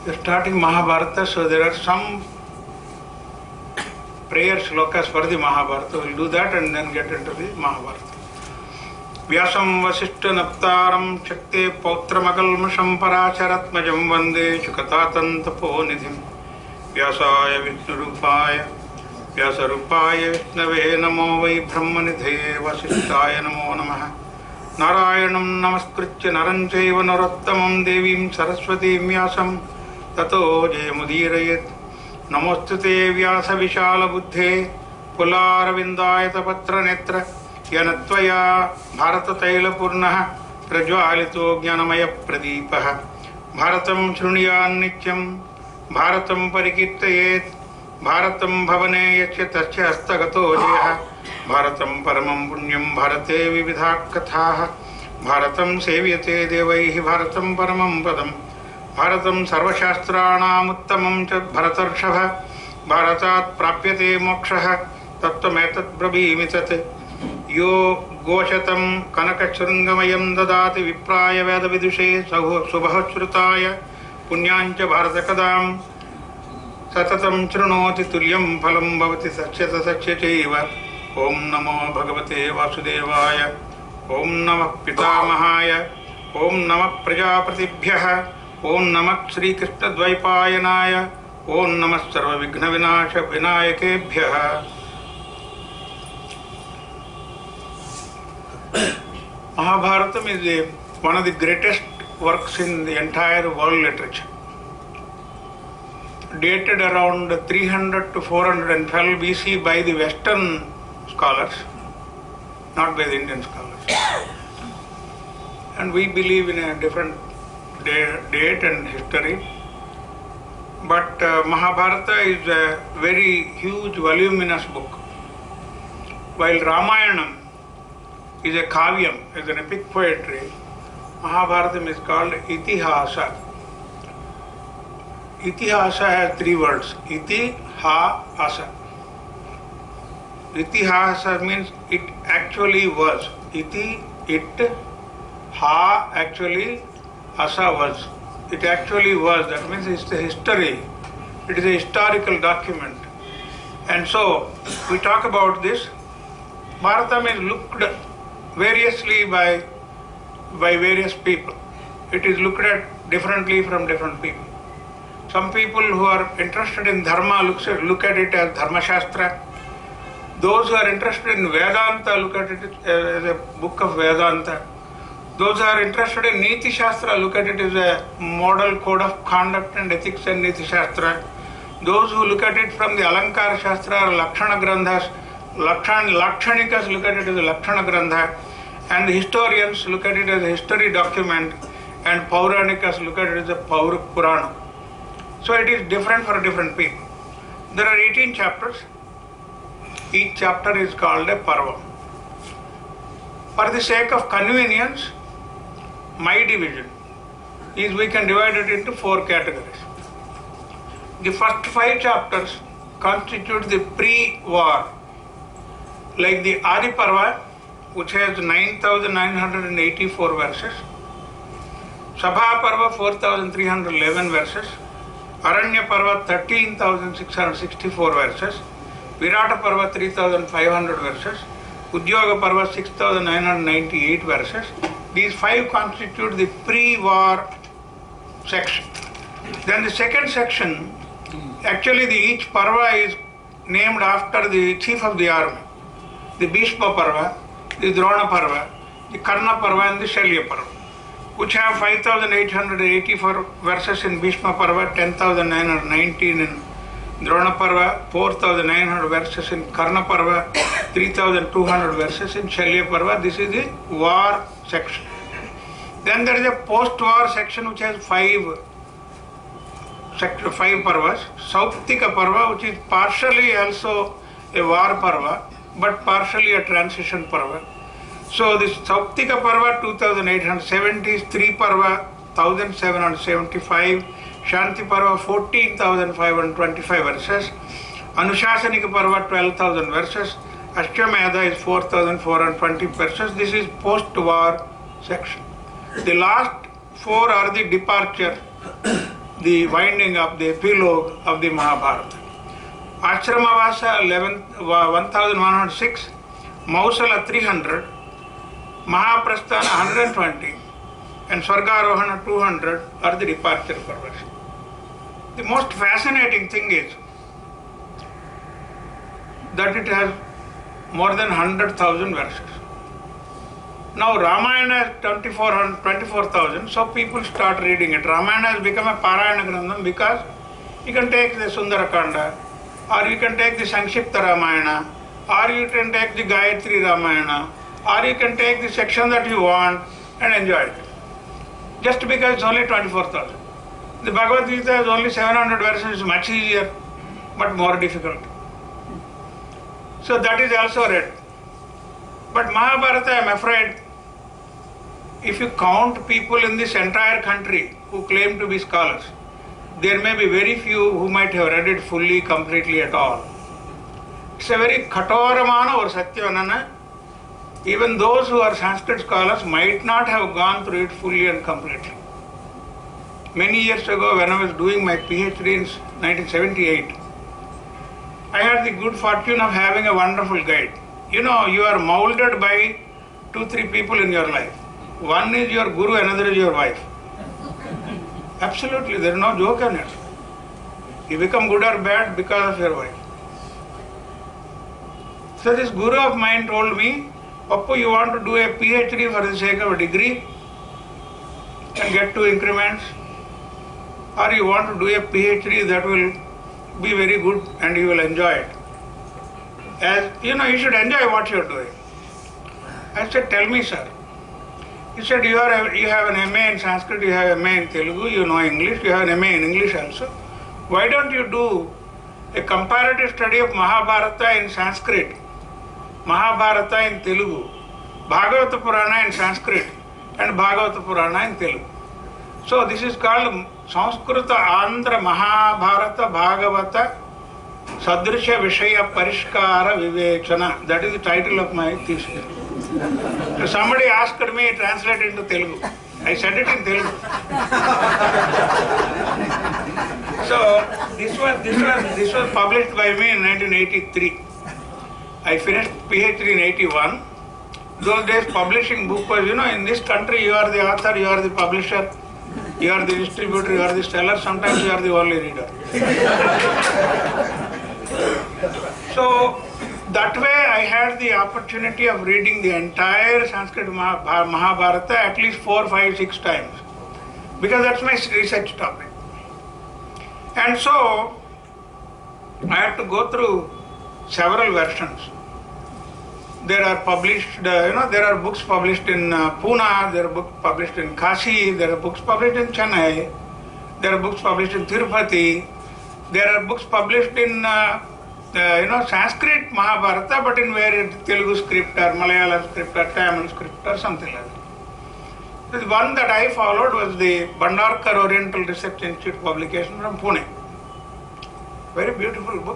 You're starting Mahabharata, so there are some prayer shlokas for the Mahabharata. We'll do that and then get into the Mahabharata. Vyasam Vasishta Naptaram Shakte Pautramakalmasham Paracharatmajam Vande Shukatatan Taponidhim Vyasaya Vishnurupaya Vyasarupaya Vishnave Namo Vai Brahmanidhe Vasishtaya Namo Namaha Narayanam Namaskritya Naranchaiva Narottamam Devim Saraswati Vyasam Tato Jayamudirayet Namostute Vyasa Vishala Buddhe Pularavindayata Patra Netra Yanatvaya Bharata Taila Purnaha Prajwalito Jnanamaya Pradipaha Bharatam Shruniyan Nityam Bharatam Parikirtayet Bharatam Bhavane Yachyatachya Astagato Jeha Bharatam Paramam Punyam Bharate Vividha Kathaha Bharatam Sevyate Devaihi Bharatam Paramam Padam Bharatam Sarvashastranam Uttamam Chat Bharatarshabha Bharatat Prapyate Mokshaha Tattvametat Brabhimitat Yo Goshatam Kanakachurungamayam Dadati Vipraya Veda Vidushe Subhashrutaya Punyancha Bharatakadam Satatam Chrunoti Tulyam Phalam Bhavati Sachyata Sachyachaiva Om Namo Bhagavate Vasudevaya Om Namah Pitamahaya Om Namah Prajapatibhyaha Om Namah Sri Krishna Dvaipayanaya Om Namah Sarva Vighna Vinasha Vinayakebhyaha. Mahabharatam is one of the greatest works in the entire world literature. Dated around 300 to 412 BC by the Western scholars, not by the Indian scholars. And we believe in a different date and history. But Mahabharata is a very huge, voluminous book. While Ramayanam is a kavyam, is an epic poetry, Mahabharatam is called Itihasa. Itihasa has three words, Iti, Ha, Asa. Itihasa means it actually was. Iti, it, Ha, actually, Asa was. It actually was. That means it's the history. It is a historical document. And so, we talk about this. Bharatam is looked variously by various people. It is looked at differently from different people. Some people who are interested in Dharma look at it as Dharma Shastra. Those who are interested in Vedanta look at it as a book of Vedanta. Those who are interested in Niti Shastra look at it as a model code of conduct and ethics and Niti Shastra. Those who look at it from the Alankara Shastra or Lakshana Grandhas, Lakshanikas look at it as a Lakshana Grandha, and the historians look at it as a history document, and Pauranikas look at it as a Purana. So it is different for different people. There are 18 chapters. Each chapter is called a Parva. For the sake of convenience, my division is we can divide it into 4 categories. The first 5 chapters constitute the pre-war, like the Adi Parva, which has 9,984 verses, Sabha Parva 4,311 verses, Aranya Parva 13,664 verses, Virata Parva 3,500 verses, Udyoga Parva 6,998 verses. These 5 constitute the pre-war section. Then the second section, actually each Parva is named after the chief of the army. The Bhishma Parva, the Drona Parva, the Karna Parva and the Shalya Parva, which have 5,884 verses in Bhishma Parva, 10,919 in Drona Parva, 4,900 verses in Karna Parva, 3,200 verses in Shalya Parva. This is the war section. Then there is a post-war section which has 5 Parvas. Sauptika Parva, which is partially also a war Parva, but partially a transition Parva. So this Sauptika Parva 2,870, Stri Parva 1,775, Shanti Parva 14,525 verses, Anushasanika Parva 12,000 verses, Ashwamedha is 4,420 verses. This is post-war section. The last 4 are the departure. the winding up, the epilogue of the Mahabharata. Ashramavasa 1106, Mausala 300, Mahaprasthana 120, and Swargarohana 200 are the departure purpose. The most fascinating thing is that it has more than 100,000 verses. Now Ramayana is 24,000, so people start reading it. Ramayana has become a Parayana Grandham because you can take the Sundarakanda, or you can take the Sankshipta Ramayana, or you can take the Gayatri Ramayana, or you can take the section that you want and enjoy it. Just because it's only 24,000. The Bhagavad Gita has only 700 verses, it's much easier, but more difficult. So that is also read. But Mahabharata, I am afraid, if you count people in this entire country who claim to be scholars, there may be very few who might have read it fully, completely at all. It's a very katoramana or satyavanana. Even those who are Sanskrit scholars might not have gone through it fully and completely. Many years ago, when I was doing my PhD in 1978, I had the good fortune of having a wonderful guide. You know, you are molded by 2-3 people in your life. One is your guru, another is your wife. Absolutely, there is no joke in it. You become good or bad because of your wife. So this guru of mine told me, Pappu, you want to do a PhD for the sake of a degree and get 2 increments, or you want to do a PhD that will be very good and you will enjoy it. As you know, you should enjoy what you are doing. I said, tell me, sir. He said, you have an MA in Sanskrit, you have an MA in Telugu, you know English, you have an MA in English also. Why don't you do a comparative study of Mahabharata in Sanskrit, Mahabharata in Telugu, Bhagavata Purana in Sanskrit, and Bhagavata Purana in Telugu. So this is called Sanskrita Andhra Mahabharata Bhagavata Sadrisha Vishaya Parishkara Vivechana. That is the title of my thesis. So somebody asked me to translate it into Telugu. I said it in Telugu. So this was published by me in 1983. I finished PhD in 81. Those days publishing book was, in this country you are the author, you are the publisher, you are the distributor, you are the seller, sometimes you are the only reader. So that way I had the opportunity of reading the entire Sanskrit Mahabharata at least 4, 5, 6 times, because that's my research topic. And so I had to go through several versions. There are published, there are books published in Pune, there are books published in Kashi, there are books published in Chennai, there are books published in Tirupati, there are books published in Sanskrit Mahabharata, but in various Telugu script or Malayalam script or Tamil script or something like that. The one that I followed was the Bhandarkar Oriental Research Institute publication from Pune. Very beautiful book.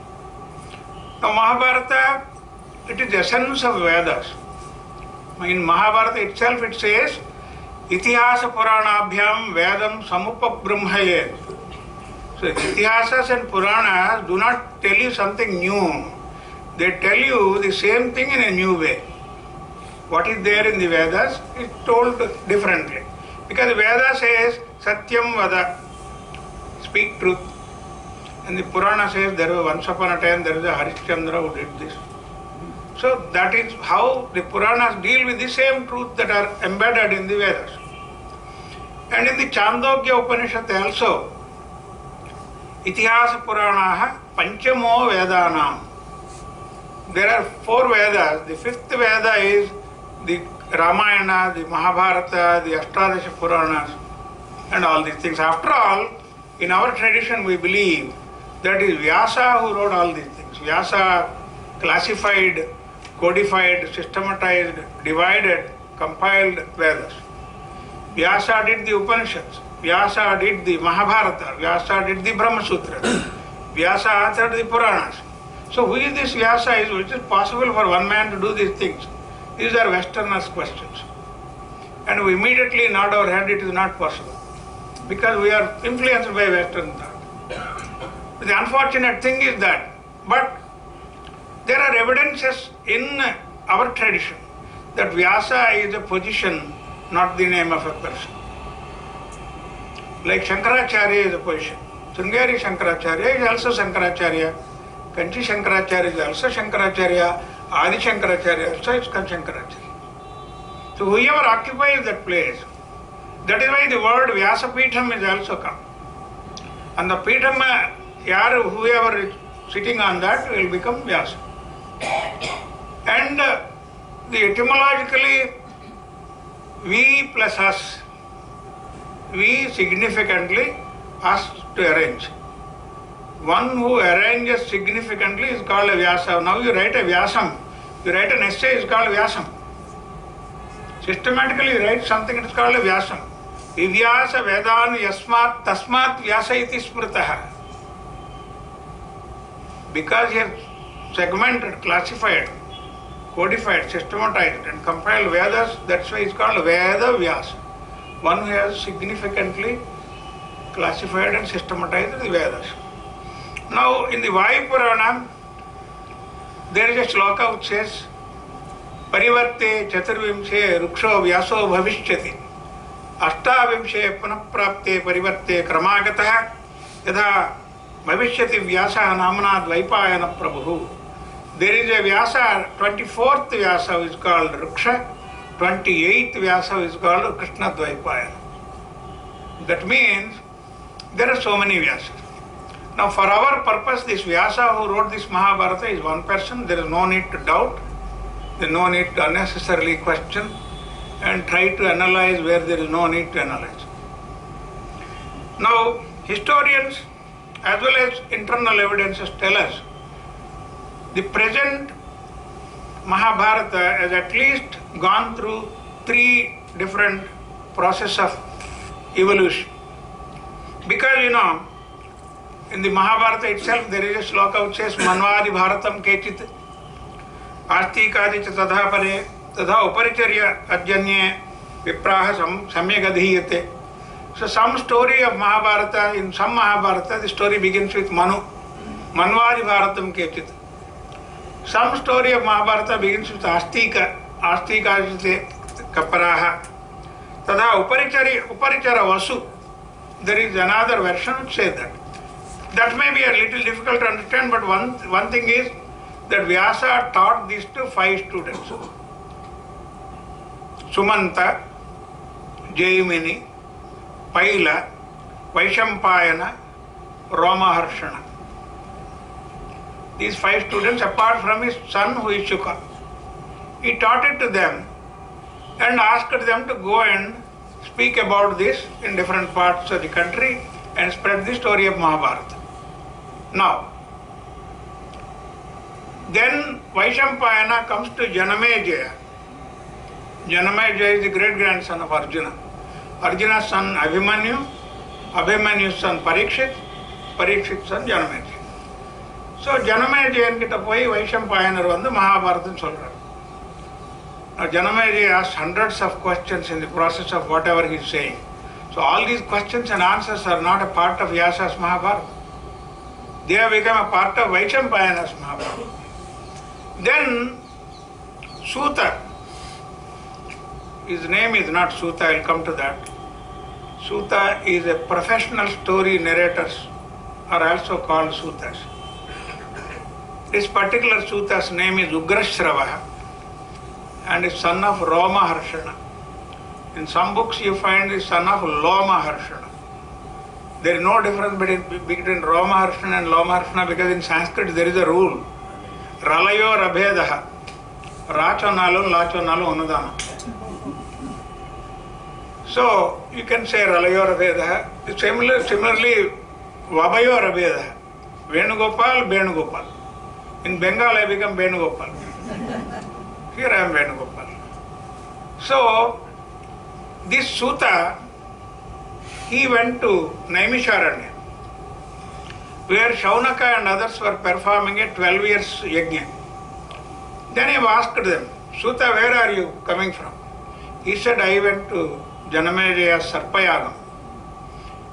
Now Mahabharata, it is the essence of Vedas. In Mahabharata itself it says, Itihasa Puranabhyam Vedam Samupabrahmayet. So Itihasas and Puranas do not tell you something new. They tell you the same thing in a new way. What is there in the Vedas is told differently. Because the Veda says, Satyam Vada, speak truth. And the Purana says, there was once upon a time, there was a Harishchandra who did this. So that is how the Puranas deal with the same truth that are embedded in the Vedas. And in the Chandogya Upanishad also, Itihasa Puranaha Panchamo Vedanam. There are 4 Vedas. The 5th Veda is the Ramayana, the Mahabharata, the Ashtadasha Puranas, and all these things. After all, in our tradition we believe that is Vyasa who wrote all these things. Vyasa classified, codified, systematized, divided, compiled Vedas. Vyasa did the Upanishads. Vyasa did the Mahabharata. Vyasa did the Brahma Sutra. Vyasa authored the Puranas. So who is this Vyasa? Which is possible for one man to do these things? These are Westerners' questions. And we immediately nod our head, it is not possible. because we are influenced by Western thought. The unfortunate thing is that, but there are evidences in our tradition that Vyasa is a position, not the name of a person. Like Shankaracharya is a position. Sringeri Shankaracharya is also Shankaracharya. Kanchi Shankaracharya is also Shankaracharya. Adi Shankaracharya also is called Shankaracharya. So whoever occupies that place, that is why the word Vyasa Peetham is also come. And the Peetham, whoever is sitting on that will become Vyasa. And the etymologically, we plus us, we significantly us to arrange. One who arranges significantly is called a Vyasa. Now you write a Vyasam, you write an essay, is called Vyasam. Systematically you write something, it is called a Vyasam. Vivyasa Vedan Yasmat Tasmat Vyasa iti Smritaha. Because he has segmented, classified, codified, systematized and compiled Vedas, that's why it's called Veda Vyasa. One who has significantly classified and systematized the Vedas. Now in the Vayu Purana, there is a shloka which says, Parivarte Chaturvimshe Ruksho Vyaso Bhavishyati Ashtavimshe Punaprapte Parivarte Kramagataha Yadha Bhavishyati Vyasa Namana Dvaipayana Prabhu. There is a Vyasa, 24th Vyasa is called Ruksha, 28th Vyasa is called Krishna Dvaipayana. That means there are so many Vyasas. Now for our purpose, this Vyasa who wrote this Mahabharata is one person. There is no need to doubt. There is no need to unnecessarily question and try to analyze where there is no need to analyze. Now historians as well as internal evidences tell us the present Mahabharata has at least gone through 3 different processes of evolution. Because in the Mahabharata itself there is a shloka which says Manvadi Bharatam Kechit Astikadi Tadha Pare Tadha Uparicharya Ajanye Vipraha Samyagadhiyate. So some story of Mahabharata, in some Mahabharata the story begins with Manu. Manvadi Bharatam Kechit. Some story of Mahabharata begins with Astika. Astika Kaparaha. Tadha Uparichara Vasu. There is another version which says that. That may be a little difficult to understand, but one thing is that Vyasa taught this to 5 students. Sumanta, Jaimini, Paila, Vaishampayana, Romaharshana. These 5 students, apart from his son who is Shuka, he taught it to them and asked them to go and speak about this in different parts of the country and spread the story of Mahabharata. Now, then Vaishampayana comes to Janamejaya. Janamejaya is the great-grandson of Arjuna. Arjuna's son Abhimanyu, Abhimanyu's son Parikshit, Parikshit's son Janamejaya. So Janamejaya கிட்ட போய் வைஷம்பாயனர் வந்து மகாபாரதம் சொல்றார். Now Janamejaya asked hundreds of questions in the process of whatever he is saying. So all these questions and answers are not a part of Vyasa's Mahabharata. They have become a part of Vaishampayana's Mahabharata. Then Suta, his name is not Suta, I will come to that. Suta is a professional story narrators are also called Sutas. This particular Suta's name is Ugrashrava and is son of Roma Harshana. In some books you find the son of Loma Harshana. There is no difference between Roma Harshana and Loma Harshana because in Sanskrit there is a rule. Ralayo Rabhedaha. Rachonalu, Lachonalu, Anudana. So you can say Ralayo Rabhedaha. Similarly, Vabayo Rabhedaha. Venugopal, Venugopal. In Bengal I become Venugopal. Here I am Venugopal. So this Suta, he went to Naimisharanya, where Shaunaka and others were performing a 12 years yajna. Then he asked them, Suta, where are you coming from? He said, I went to Janamejaya's Sarpayagam.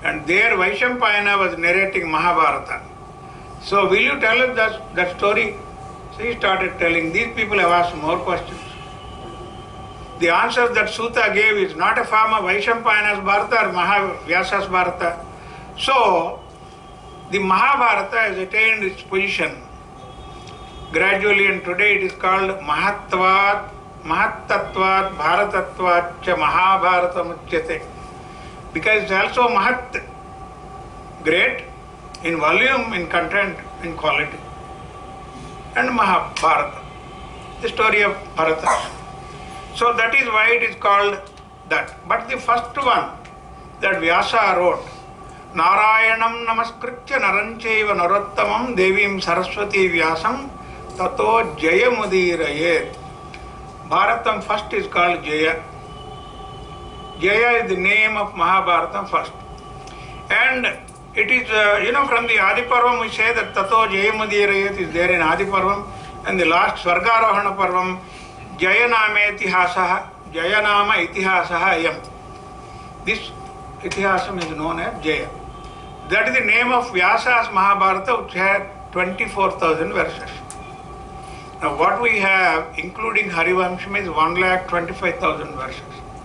and there Vaishampayana was narrating Mahabharata. So will you tell us that story? So he started telling. These people have asked more questions. The answer that Suta gave is not a form of Vaishampayana's Bharata or Mahavyasa's Bharata. So the Mahabharata has attained its position gradually, and today it is called Mahattatvat Bharatatvat cha Mahabharata Muchyate, because it's also Mahat, great in volume, in content, in quality, and Mahabharata, the story of Bharata. So that is why it is called that. But the first one that Vyasa wrote, Narayanam namaskritya naranchaiva narottamam devim saraswati vyasam tato jayamudirayet. Bharatam first is called Jaya. Jaya is the name of Mahabharata first. And it is, from the Adi Parvam we say that Tato Jayamudirayet is there in Adi Parvam, and the last Swargarohana Parvam, Jayanama Itihasaha, Jayanama Itihasaha Ayam. This Itihasam is known as Jaya. That is the name of Vyasa's Mahabharata, which had 24,000 verses. Now what we have, including Harivamsham, is 1,25,000 verses.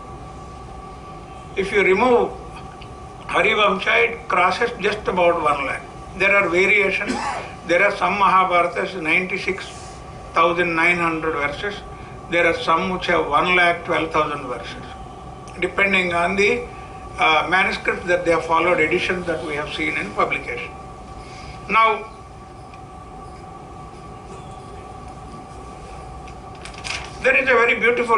If you remove Harivamsha, it crosses just about 1 lakh. There are variations. There are some Mahabharatas 96,900 verses. There are some which have 1,12,000 verses, depending on the manuscripts that they have followed, editions that we have seen in publication. Now, there is a very beautiful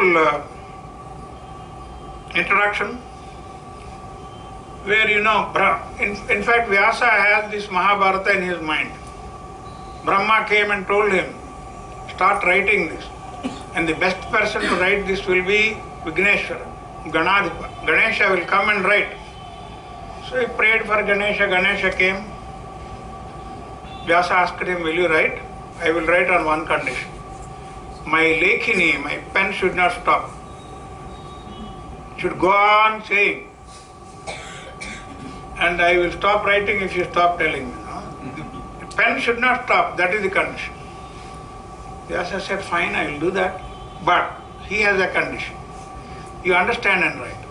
introduction where, in fact, Vyasa has this Mahabharata in his mind. Brahma came and told him, start writing this. And the best person to write this will be Vigneshwara, Ganadhipa. Ganesha will come and write. So he prayed for Ganesha. Ganesha came. Vyasa asked him, will you write? I will write on one condition. My lekhini, my pen should not stop. It should go on saying. And I will stop writing if you stop telling me. No? The pen should not stop. That is the condition. Vyasa said, fine, I will do that. But he has a condition. You understand and write.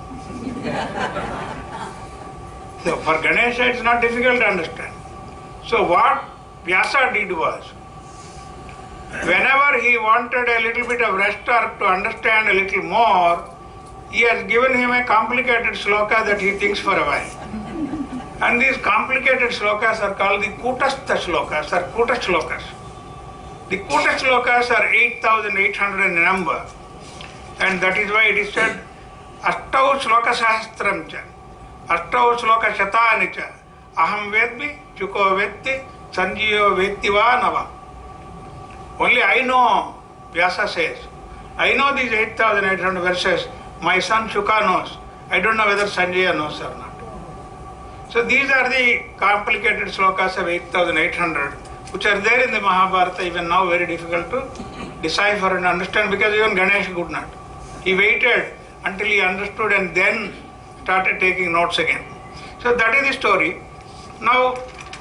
So for Ganesha it is not difficult to understand. So what Vyasa did was, whenever he wanted a little bit of rest or to understand a little more, he has given him a complicated sloka that he thinks for a while. And these complicated slokas are called the Kutastha slokas or Kuta slokas. The Kuta slokas are 8,800 in number, and that is why it is said Ashtau sloka sahastram cha, Ashtau sloka shatani cha, Aham vedmi, Chuko vetti, Sanjiyo vetti va nava. Only I know, Vyasa says. I know these 8,800 verses. My son Shuka knows. I don't know whether Sanjaya knows or not. So these are the complicated slokas of 8,800, which are there in the Mahabharata, even now very difficult to decipher and understand, because even Ganesha could not. He waited until he understood and then started taking notes again. So that is the story. Now,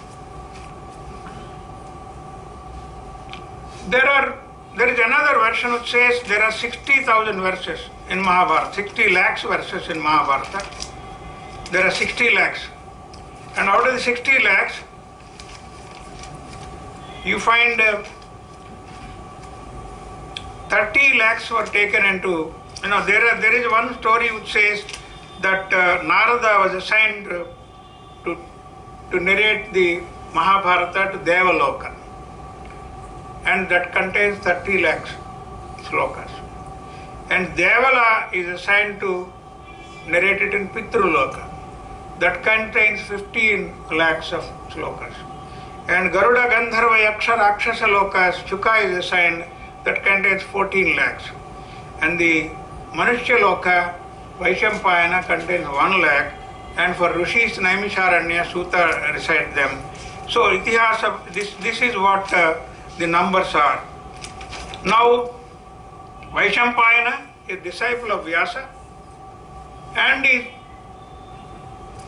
there is another version which says there are 60,000 verses in Mahabharata, 60 lakhs verses in Mahabharata. There are 60 lakhs. And out of the 60 lakhs, you find 30 lakhs were taken into, there is one story which says that Narada was assigned to narrate the Mahabharata to Devaloka. And that contains 30 lakhs slokas. And Devala is assigned to narrate it in Pitruloka. That contains 15 lakhs of slokas. And Garuda Gandharva Yaksha Rakshasa Lokas, Chuka is assigned, that contains 14 lakhs. And the Manushya Loka, Vaishampayana, contains 1 lakh. And for Rishis, Naimisharanya, Suta recite them. So Itihasa, this is what the numbers are. Now, Vaishampayana is disciple of Vyasa and is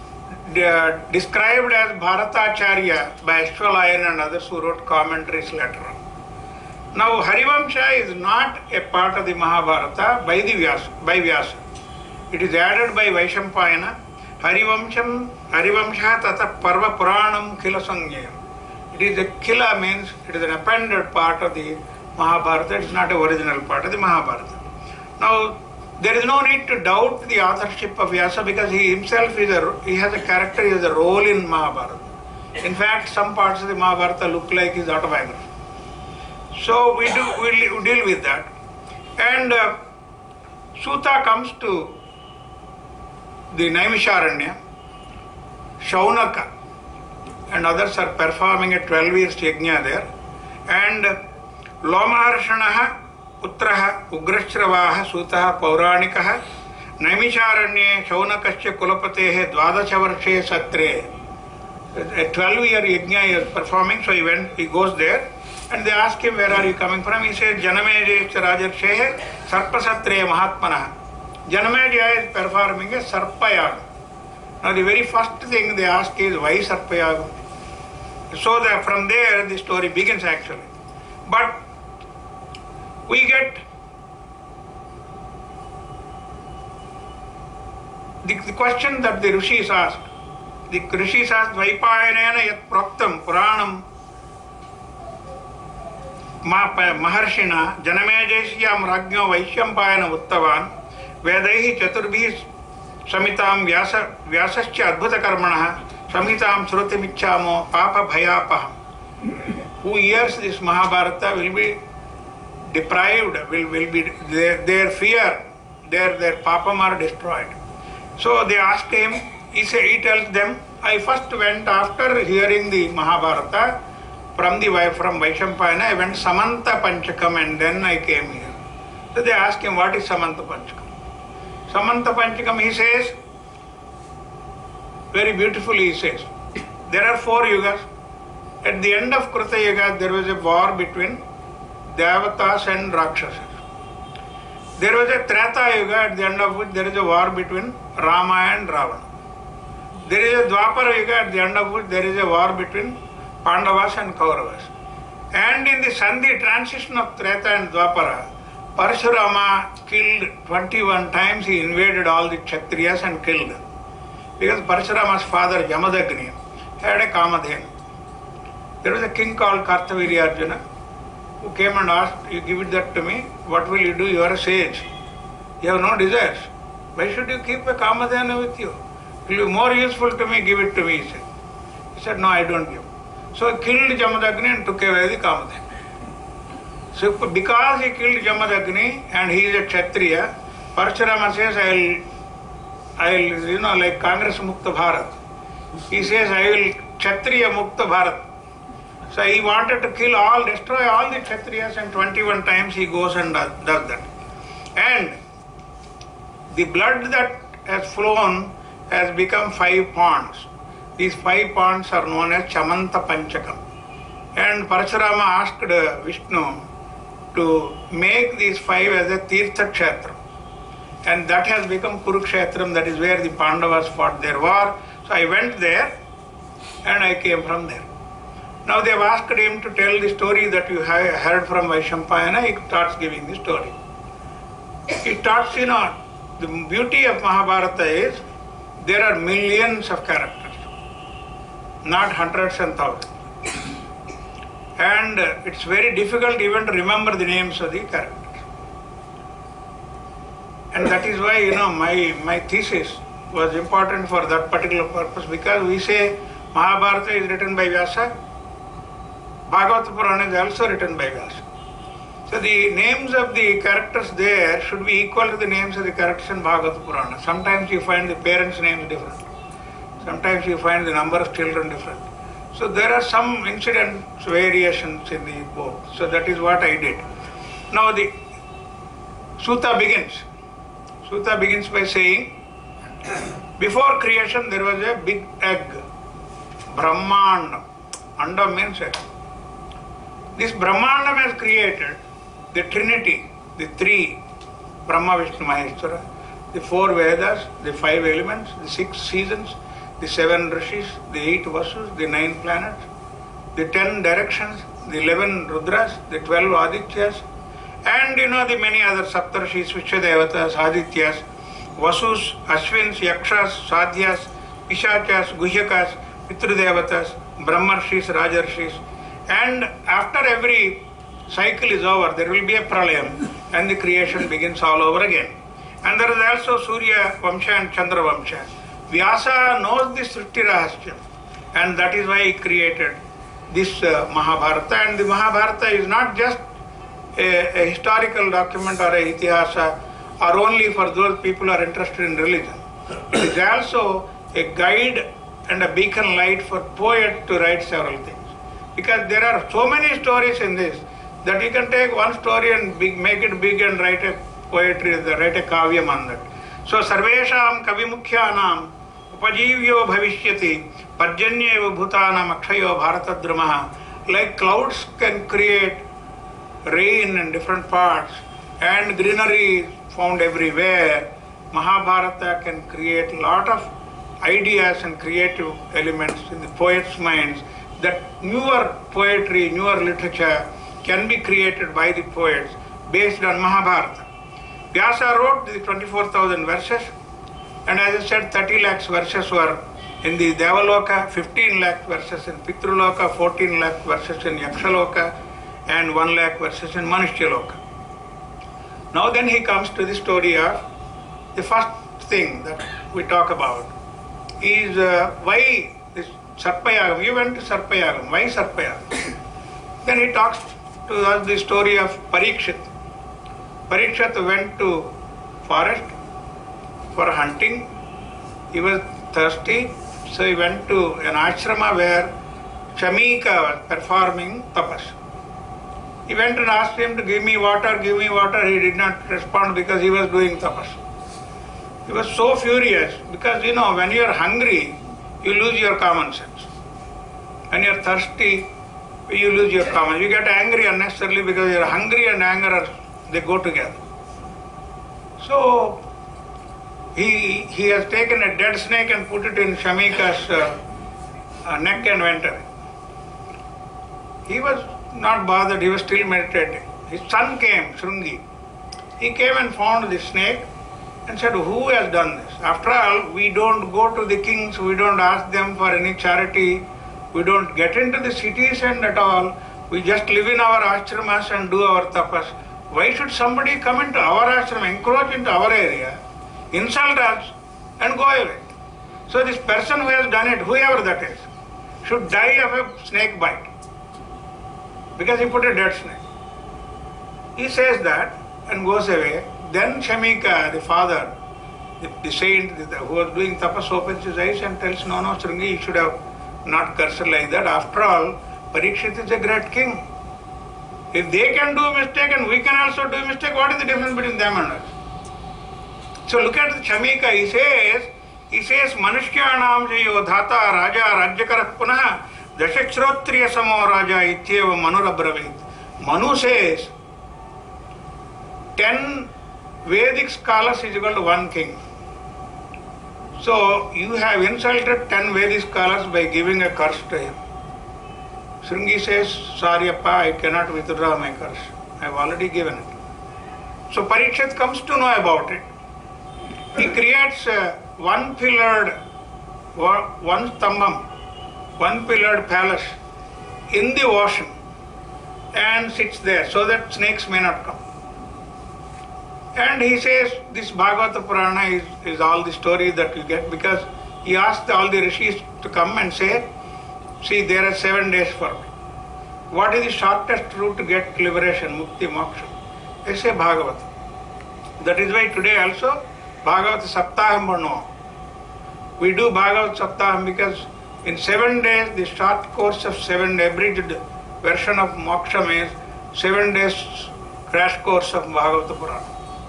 described as Bharatacharya by Ashwalayan and others who wrote commentaries later on. Now Harivamsha is not a part of the Mahabharata by Vyasa. It is added by Vaishampayana. Harivamsha tata parva puranam kila sanyayam. It is a kila means it is an appended part of the Mahabharata. It is not an original part of the Mahabharata. Now there is no need to doubt the authorship of Vyasa because he himself he has a character, he has a role in Mahabharata. In fact, some parts of the Mahabharata look like his autobiography. So we'll deal with that. And Suta comes to the Naimisharanya. Shaunaka and others are performing a 12 years yajna there. And Lomaharshanaha Putraha Ugrashravaha Sutaha Pauranikah Naimisharanye Shaunakasya Kulapatehe Dvadasha Satre. A 12-year yajna he is performing, so he goes there and they ask him, where are you coming from? He says, Janameja Rajarshehe Sarpasatre Mahatmana. Janameja is performing a Sarpayagam. Now the very first thing they ask is, why Sarpayagam? So that from there the story begins actually. But we get the question that the Rishis asked. The Rishis asked, Vaipayanena yat proktam puranam Maharshina Janamejashyam Rajno Vaishampayana Uttavan Vedaihi Chaturbhi Samitam Vyasascha Adbhuta Karmana Samitam Srutimichamo Papa Bhayapaham. Who hears this Mahabharata will be deprived, will be their fear, their papam are destroyed. So they asked him, he tells them, I first went after hearing the Mahabharata from Vaishampayana, I went Samanta Panchakam and then I came here. So they asked him, what is Samanta Panchakam? Samanta Panchakam, he says, very beautifully he says, there are 4 yugas. At the end of Kruta Yuga, there was a war between Devatas and Rakshasas. There was a Treta Yuga, at the end of which there is a war between Rama and Ravana. There is a Dwapara Yuga, at the end of which there is a war between Pandavas and Kauravas. And in the Sandhi transition of Treta and Dwapara, Parashurama killed 21 times, he invaded all the Kshatriyas and killed them. Because Parashurama's father Jamadagni had a Kamadhenu. There was a king called Kartavirya who came and asked, you give it that to me, what will you do? You are a sage. You have no desires. Why should you keep a Kamadhenu with you? It will be more useful to me, give it to me, he said. He said, no, I don't give. So he killed Jamadagni and took away the Kamadhenu. So because he killed Jamadagni and he is a Kshatriya, Parashurama says, I'll like Congress Mukta Bharat. He says, I will Kshatriya Mukta Bharat. So he wanted to destroy all the Kshatriyas, and 21 times he goes and does that. And the blood that has flown has become 5 ponds. These 5 ponds are known as Chamanta Panchakam. And Parashurama asked Vishnu to make these 5 as a Tirtha Kshetra. And that has become Kurukshetram, that is where the Pandavas fought their war. So I went there and I came from there. Now they have asked him to tell the story that you have heard from Vaishampayana. He starts giving the story. He starts, the beauty of Mahabharata is there are millions of characters, not hundreds and thousands. And it's very difficult even to remember the names of the characters. And that is why, my thesis was important for that particular purpose, because we say Mahabharata is written by Vyasa, Bhagavata Purana is also written by Vyasa. So the names of the characters there should be equal to the names of the characters in Bhagavata Purana. Sometimes you find the parents' names different. Sometimes you find the number of children different. So there are some incidents, variations in the book. So that is what I did. Now the Sutta begins. Sutta begins by saying, before creation there was a big egg, Brahmanda. Anda means egg. This Brahmanda has created the Trinity, the 3, Brahma, Vishnu, Maheshwara, the 4 Vedas, the 5 elements, the 6 seasons, the 7 rishis, the 8 vasus, the 9 planets, the 10 directions, the 11 rudras, the 12 adityas, and the many other saptarshis, Vishwadevatas, Adityas, Vasus, Ashwins, Yakshas, Sadhyas, Pishachas, Guhyakas, Pitrudevatas, Brahmarshis, Rajarshis, and after every cycle is over, there will be a pralayam and the creation begins all over again. And there is also Surya Vamsha and Chandra Vamsha. Vyasa knows the Srishti Rahasya, and that is why he created this Mahabharata. And the Mahabharata is not just a historical document or a itihasa or only for those people who are interested in religion. It is also a guide and a beacon light for poets to write several things. Because there are so many stories in this that you can take one story and make it big and write a poetry, write a kavyam on that. So, Sarvesham Kavimukhyanam Upajivyo Bhavishyati Parjanyeva Bhutanam Akshayo Bharatadrumaha. Like clouds can create rain in different parts and greenery found everywhere, Mahabharata can create a lot of ideas and creative elements in the poets' minds that newer poetry, newer literature can be created by the poets based on Mahabharata. Vyasa wrote the 24,000 verses, and as I said, 30 lakhs verses were in the Devaloka, 15 lakh verses in Pitruloka, 14 lakh verses in Yakshaloka, and 1 lakh verses in Manushya-loka. Now then he comes to the story of the first thing that we talk about is why this Sarpayagam. We went to Sarpayagam. Why Sarpayagam? Then he talks to us the story of Parikshit. Parikshit went to forest for hunting. He was thirsty, so he went to an ashrama where Shamika was performing tapas. He went and asked him to give me water, give me water. He did not respond because he was doing tapas. He was so furious because when you are hungry, you lose your common sense. When you are thirsty, you lose your common sense. You get angry unnecessarily because you are hungry and anger, they go together. So he has taken a dead snake and put it in Shamika's neck and went away. He was not bothered, he was still meditating. His son came, Srungi. He came and found the snake and said, who has done this? After all, we don't go to the kings, we don't ask them for any charity, we don't get into the cities and at all, we just live in our ashramas and do our tapas. Why should somebody come into our ashram, encroach into our area, insult us and go away? So this person who has done it, whoever that is, should die of a snake bite because he put a dead snake. He says that and goes away. Then Shamika, the father, the saint who was doing tapas, opens his eyes and tells, no, Srungi, you should have not cursed like that. After all, Parikshit is a great king. If they can do a mistake and we can also do a mistake, what is the difference between them and us? So look at the Shamika, he says, Manushyanam jayo dhata raja rajyakarat punah dashakshrotriya samo raja ityeva manurabravit. Manu says, 10 Vedic scholars is equal to 1 king. So you have insulted 10 Vedic scholars by giving a curse to him. Srungi says, sorry appa, I cannot withdraw my curse. I have already given it. So Parikshit comes to know about it. He creates one pillared palace in the ocean and sits there so that snakes may not come. And he says this Bhagavata Purana is all the story that you get because he asked all the rishis to come and say, see, there are 7 days for me. What is the shortest route to get liberation, mukti, moksha? They say Bhagavata. That is why today also Bhagavata Saptaham Bano. We do Bhagavata Saptaham because in 7 days, the short course of 7 abridged version of moksha means 7 days crash course of Bhagavata Purana.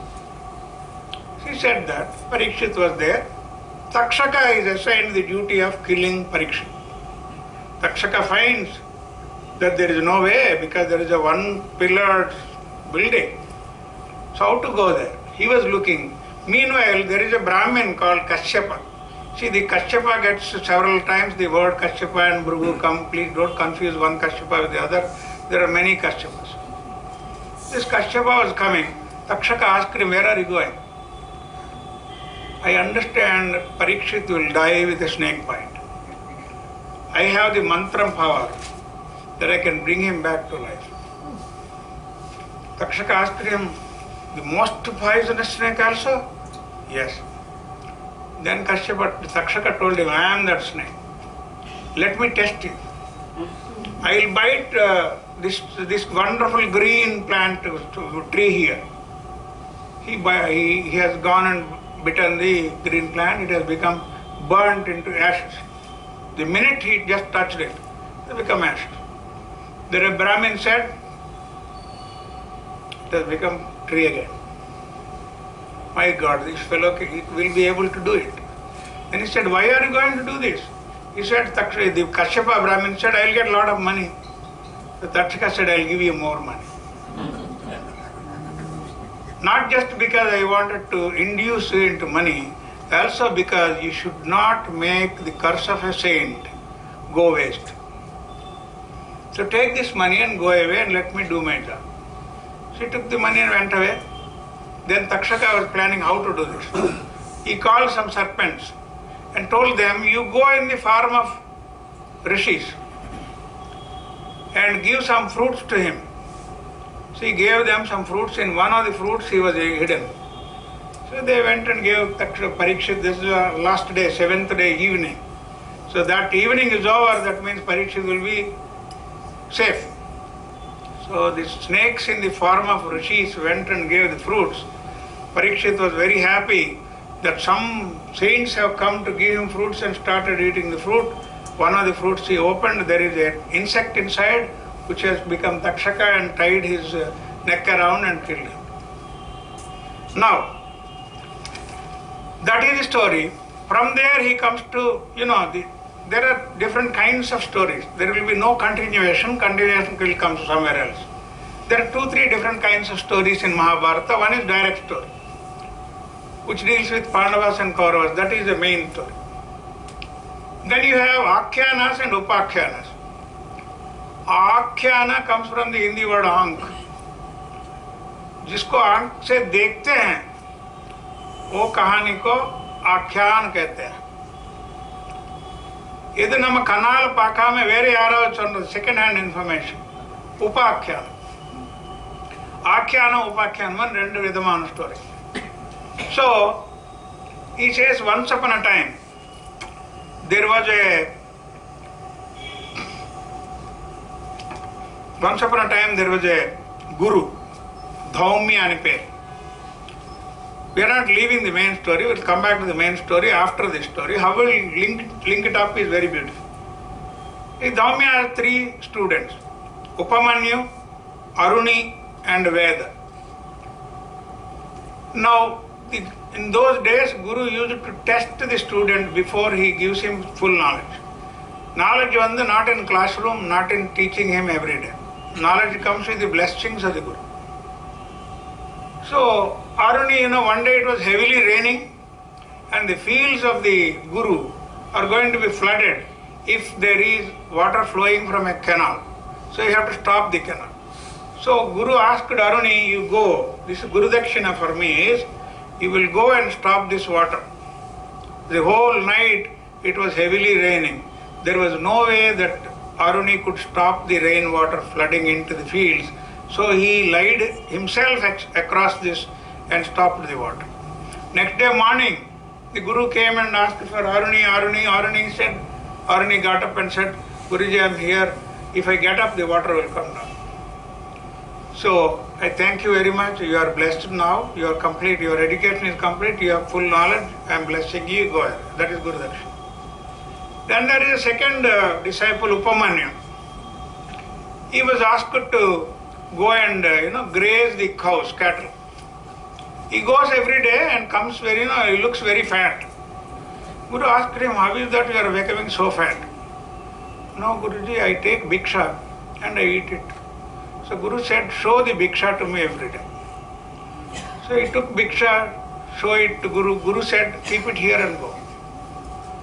He said that Parikshit was there. Takshaka is assigned the duty of killing Parikshit. Takshaka finds that there is no way because there is a 1-pillared building. So how to go there? He was looking. Meanwhile, there is a Brahmin called Kashyapa. See, the Kashyapa gets several times the word Kashyapa and Bhrigu come. Please don't confuse one Kashyapa with the other. There are many Kashyapas. This Kashyapa was coming. Takshaka asked him, where are you going? I understand Parikshit will die with a snake bite. I have the mantram power that I can bring him back to life. Takshaka asked him, the most poisonous snake also? Yes. Then Takshaka told him, I am that snake. Let me test you. I will bite this wonderful green plant tree here. He has gone and bitten the green plant. It has become burnt into ashes. The minute he just touched it, it become ashes. The Brahmin said, it has become tree again. My God, this fellow will be able to do it. Then he said, why are you going to do this? He said, the Kashyapa Brahmin said, I will get a lot of money. The Takshaka said, I will give you more money. Not just because I wanted to induce you into money, also because you should not make the curse of a saint go waste. So take this money and go away and let me do my job. She took the money and went away. Then Takshaka was planning how to do this. He called some serpents and told them, you go in the form of rishis and give some fruits to him. So he gave them some fruits. In one of the fruits he was hidden. So they went and gave Parikshit. This is the last day, 7th day evening. So that evening is over, that means Parikshit will be safe. So the snakes in the form of rishis went and gave the fruits. Parikshit was very happy that some saints have come to give him fruits and started eating the fruit. One of the fruits he opened, there is an insect inside which has become Takshaka and tied his neck around and killed him. Now, that is the story. From there he comes to, there are different kinds of stories. There will be no continuation. Continuation will come somewhere else. There are 2-3 different kinds of stories in Mahabharata. One is direct story, which deals with Pandavas and Kauravas. That is the main story. Then you have Akhyanas and Upakhyanas. Akhyana comes from the Hindi word aank. जिसको आंख से देखते हैं वो कहानी को आख्यान कहते हैं. ಇದು ನಮ್ಮ ಕನಾಲ್ ಪಾಕಾಮೆ ಬೇರೆ ಯಾರೋ ಚಂದ ಸೆಕೆಂಡ್ ಹ್ಯಾಂಡ್ ಇನ್ಫಾರ್ಮೇಶನ್. ಉಪಾಖ್ಯಾನ, ಆಖ್ಯಾನ ಉಪಾಖ್ಯಾನ ಒಂದು 2 ವಿಧமான story. So he says, once upon a time there was a guru, Dhaumya ani peru. We are not leaving the main story. We will come back to the main story after this story. How we will link it up is very beautiful. Dhaumya has 3 students, Upamanyu, Aruni and Veda. Now, in those days, Guru used to test the student before he gives him full knowledge. Knowledge was not in classroom, not in teaching him every day. Knowledge comes with the blessings of the Guru. So, Aruni, one day it was heavily raining and the fields of the Guru are going to be flooded if there is water flowing from a canal. So you have to stop the canal. So Guru asked Aruni, you go, this Guru Dakshina for me is, you will go and stop this water. The whole night it was heavily raining. There was no way that Aruni could stop the rainwater flooding into the fields. So he laid himself across this and stopped the water. Next day morning, the Guru came and asked for Aruni. Aruni got up and said, Guruji, I am here. If I get up, the water will come down. So I thank you very much. You are blessed now. You are complete. Your education is complete. You have full knowledge. I am blessing you. Go ahead. That is Guru Dakshina. Then there is a second disciple, Upamanyu. He was asked to go and graze the cows, cattle. He goes every day and comes he looks very fat. Guru asked him, how is that you are becoming so fat? No, Guruji, I take bhiksha and I eat it. So Guru said, show the bhiksha to me every day. So he took bhiksha, show it to Guru. Guru said, keep it here and go.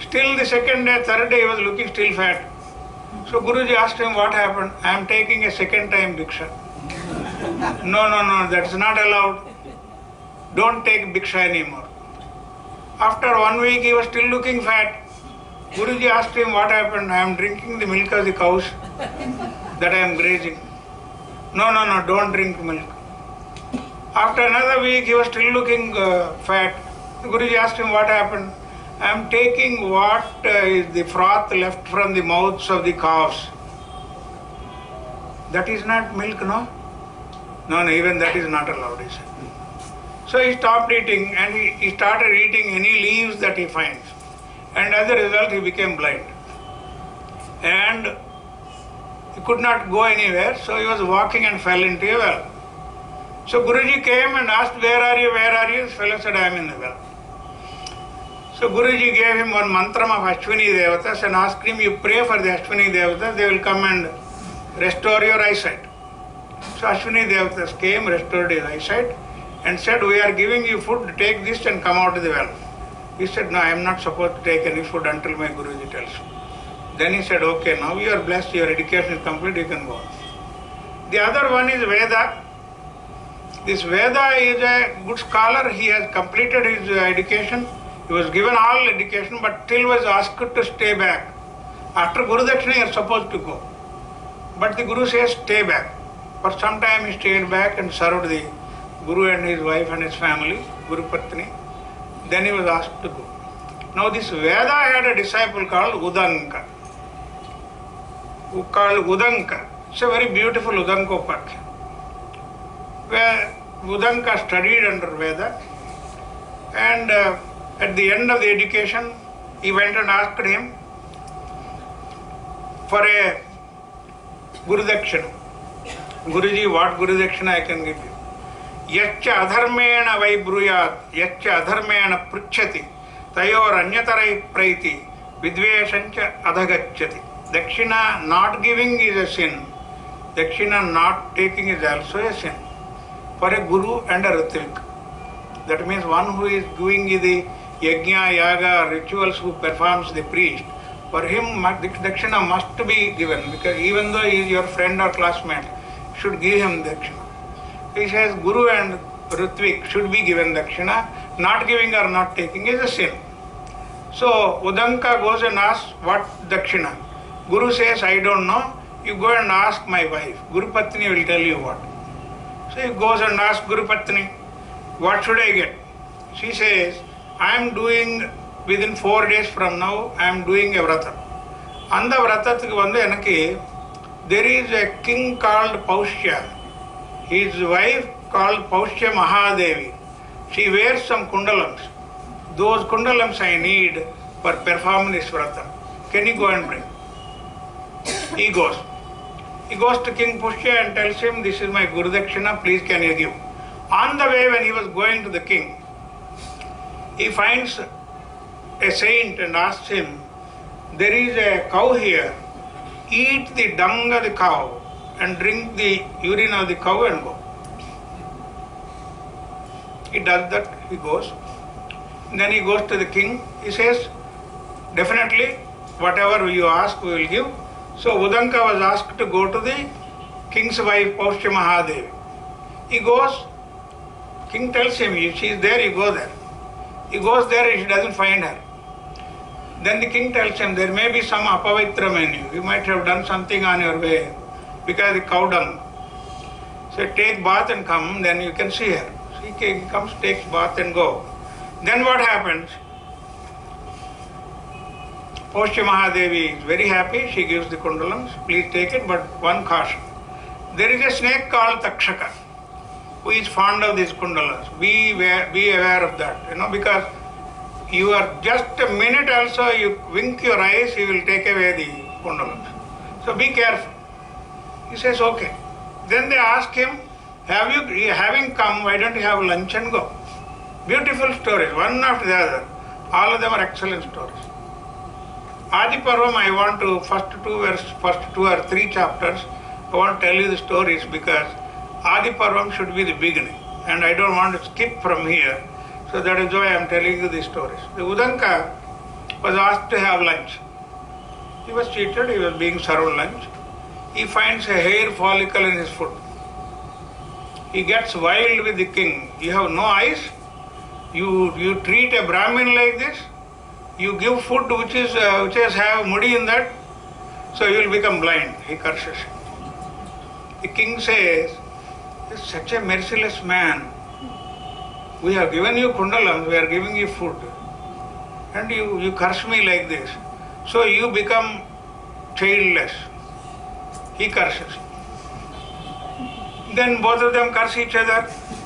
Still the second day, third day he was looking still fat. So Guruji asked him what happened. I am taking a second time Bhiksha. No, that's not allowed. Don't take Bhiksha anymore. After 1 week he was still looking fat. Guruji asked him what happened. I am drinking the milk of the cows that I am grazing. No, don't drink milk. After another week he was still looking fat. Guruji asked him what happened. I am taking what is the froth left from the mouths of the cows. That is not milk, no? No, even that is not allowed, he said. So he stopped eating and he started eating any leaves that he finds. And as a result he became blind. And he could not go anywhere, so he was walking and fell into a well. So Guruji came and asked, where are you? This fellow said, I am in the well. So Guruji gave him one mantra of Ashwini Devatas and asked him, you pray for the Ashwini Devatas, they will come and restore your eyesight. So Ashwini Devatas came, restored his eyesight and said, we are giving you food, take this and come out of the well. He said, no, I am not supposed to take any food until my Guruji tells me. Then he said, okay, now you are blessed, your education is complete, you can go. The other one is Veda. This Veda is a good scholar, he has completed his education. He was given all education but still was asked to stay back. After Guru Dakshina you are supposed to go. But the Guru says stay back. For some time he stayed back and served the Guru and his wife and his family, Guru Patni. Then he was asked to go. Now this Veda had a disciple called Udanka. It's a very beautiful Udankopakya. Where Udanka studied under Veda and at the end of the education, he went and asked him for a Guru Dakshina. Guruji, what Guru Dakshina I can give you? Yaccha adharmena vaibruyat, yaccha adharmena pruchati, tayor anyatarai praiti, vidveshancha adhagacchati. Dakshina not giving is a sin. Dakshina not taking is also a sin. For a Guru and a Ritvik. That means one who is doing the yajna, yaga, rituals, who performs the priest, for him dakshina must be given, because even though he is your friend or classmate, should give him dakshina. He says Guru and Ritvik should be given dakshina, not giving or not taking is a sin. So Udanka goes and asks what dakshina. Guru says, I don't know, you go and ask my wife. Guru Patni will tell you what. So he goes and asks Guru Patni, what should I get? She says, I am doing, within 4 days from now, I am doing a vrata. On the vrata, there is a king called Paushya. His wife called Paushya Mahadevi. She wears some kundalams. Those kundalams I need for performing this vrata. Can you go and bring? He goes. He goes to King Pushya and tells him, this is my Guru Dakshina, please can you give? On the way when he was going to the king, he finds a saint and asks him, there is a cow here, eat the dung of the cow and drink the urine of the cow and go. He does that, he goes. And then he goes to the king, he says, definitely whatever you ask we will give. So Udanka was asked to go to the king's wife, Paushya Mahadevi. He goes, king tells him, if she is there, you go there. He goes there and he doesn't find her. Then the king tells him, there may be some apavitram in you. You might have done something on your way because the cow dung. So take bath and come, then you can see her. So he comes, takes bath and go. Then what happens? Paushya Mahadevi is very happy. She gives the kundalams. Please take it, but one caution. There is a snake called Takshaka who is fond of these kundalams. Be aware of that, because you are just a minute also, you wink your eyes, he will take away the kundalams. So be careful. He says, okay. Then they ask him, having come, why don't you have lunch and go? Beautiful stories, one after the other. All of them are excellent stories. Adi Parvam, I want to, first two or three chapters, I want to tell you the stories because Adi Parvam should be the beginning. And I don't want to skip from here. So that is why I am telling you these stories. The Udanka was asked to have lunch. He was treated, he was being served lunch. He finds a hair follicle in his foot. He gets wild with the king. You have no eyes? You treat a Brahmin like this? You give food which has have mudi in that? So you will become blind. He curses him. The king says, "This is such a merciless man. We have given you kundalams, we are giving you food. And you curse me like this. So you become childless." He curses. Then both of them curse each other.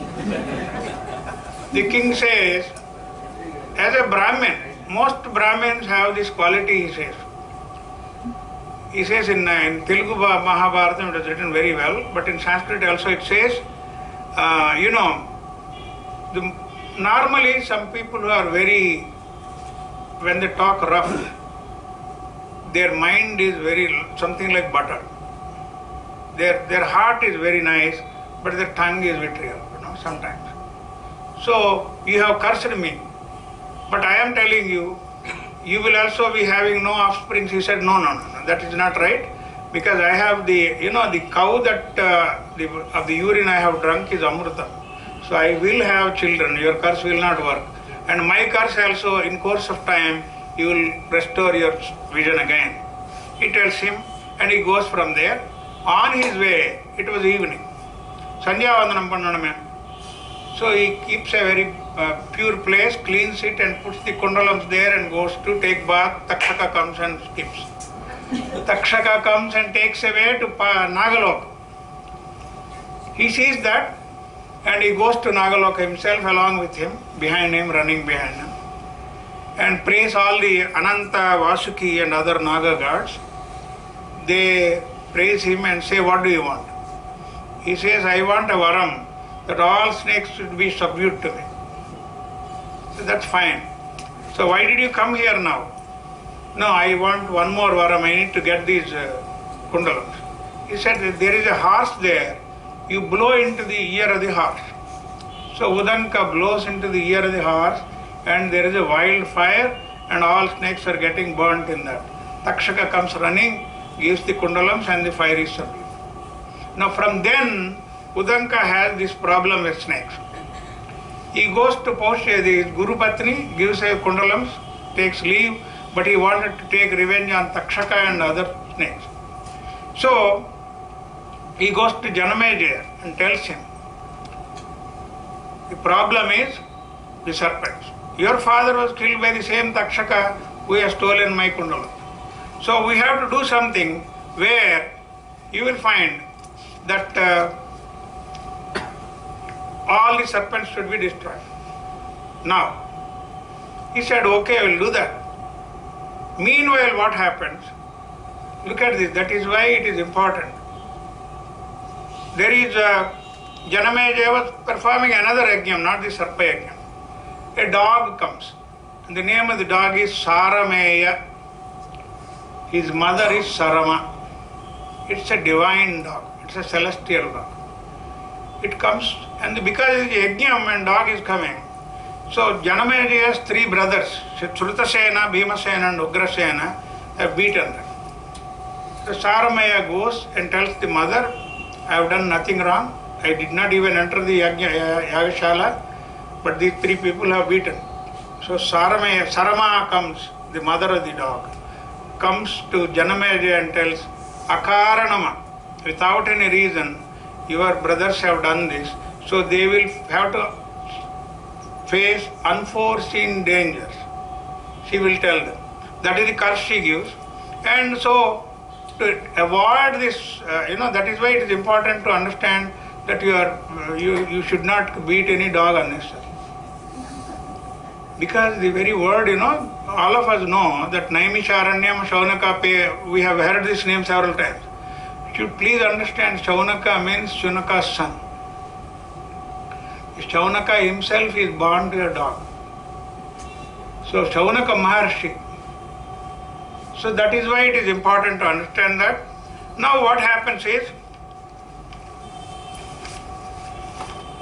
The king says, as a Brahmin, most Brahmins have this quality, he says. He says in Telugu Mahabharata, it is written very well, but in Sanskrit also it says, normally some people who are very, when they talk rough, their mind is something like butter. Their heart is very nice, but their tongue is vitriol, sometimes. So you have cursed me, but I am telling you, you will also be having no offspring. He said, no, that is not right, because I have the cow that of the urine I have drunk is Amrita. So I will have children, your curse will not work. And my curse also, in course of time, you will restore your vision again. He tells him, and he goes from there. On his way, it was evening. Sandhya Vandanam Pannaname. So he keeps a very pure place, cleans it and puts the kundalams there and goes to take bath. Takshaka comes and skips. Takshaka comes and takes away to Nagaloka. He sees that and he goes to Nagaloka himself along with him, behind him, running behind him, and prays all the Ananta, Vasuki and other Naga gods. They praise him and say, what do you want? He says, I want a varam, that all snakes should be subdued to me. So that's fine. So why did you come here now? No, I want one more varam, I need to get these kundalams. He said, there is a horse there, you blow into the ear of the horse. So Udanka blows into the ear of the horse and there is a wildfire and all snakes are getting burnt in that. Takshaka comes running, gives the kundalams and the fire is subdued. Now from then, Udanka has this problem with snakes. He goes to Pausha, the Guru Patni, gives a kundalams, takes leave, but he wanted to take revenge on Takshaka and other snakes. So he goes to Janamejaya and tells him, the problem is the serpents. Your father was killed by the same Takshaka who has stolen my kundalam. So we have to do something where you will find that all the serpents should be destroyed. Now, he said, okay, I will do that. Meanwhile, what happens? Look at this, that is why it is important. There is Janamejaya was performing another yajnam, not the Sarpa yajnam. A dog comes. And the name of the dog is Sarameya. His mother is Sarama. It's a divine dog. It's a celestial dog. It comes, and because it is yajnam and dog is coming, so Janamejaya's three brothers, Shrutasena, Bhimasena and Ugrasena, have beaten them. So Saramaya goes and tells the mother, I have done nothing wrong. I did not even enter the Yagashala, but these three people have beaten. So Sarama comes, the mother of the dog, comes to Janamejaya and tells, Akaranama, without any reason, your brothers have done this, so they will have to face unforeseen dangers. She will tell them. That is the curse she gives. And so, to avoid this, that is why it is important to understand that you should not beat any dog unnecessarily. Because the very word, all of us know that Naimisharanyam, Shaunaka, we have heard this name several times. You should please understand Shaunaka means Shunaka's son. Shaunaka himself is born to a dog. So Shaunaka Maharshi. So that is why it is important to understand that. Now what happens is,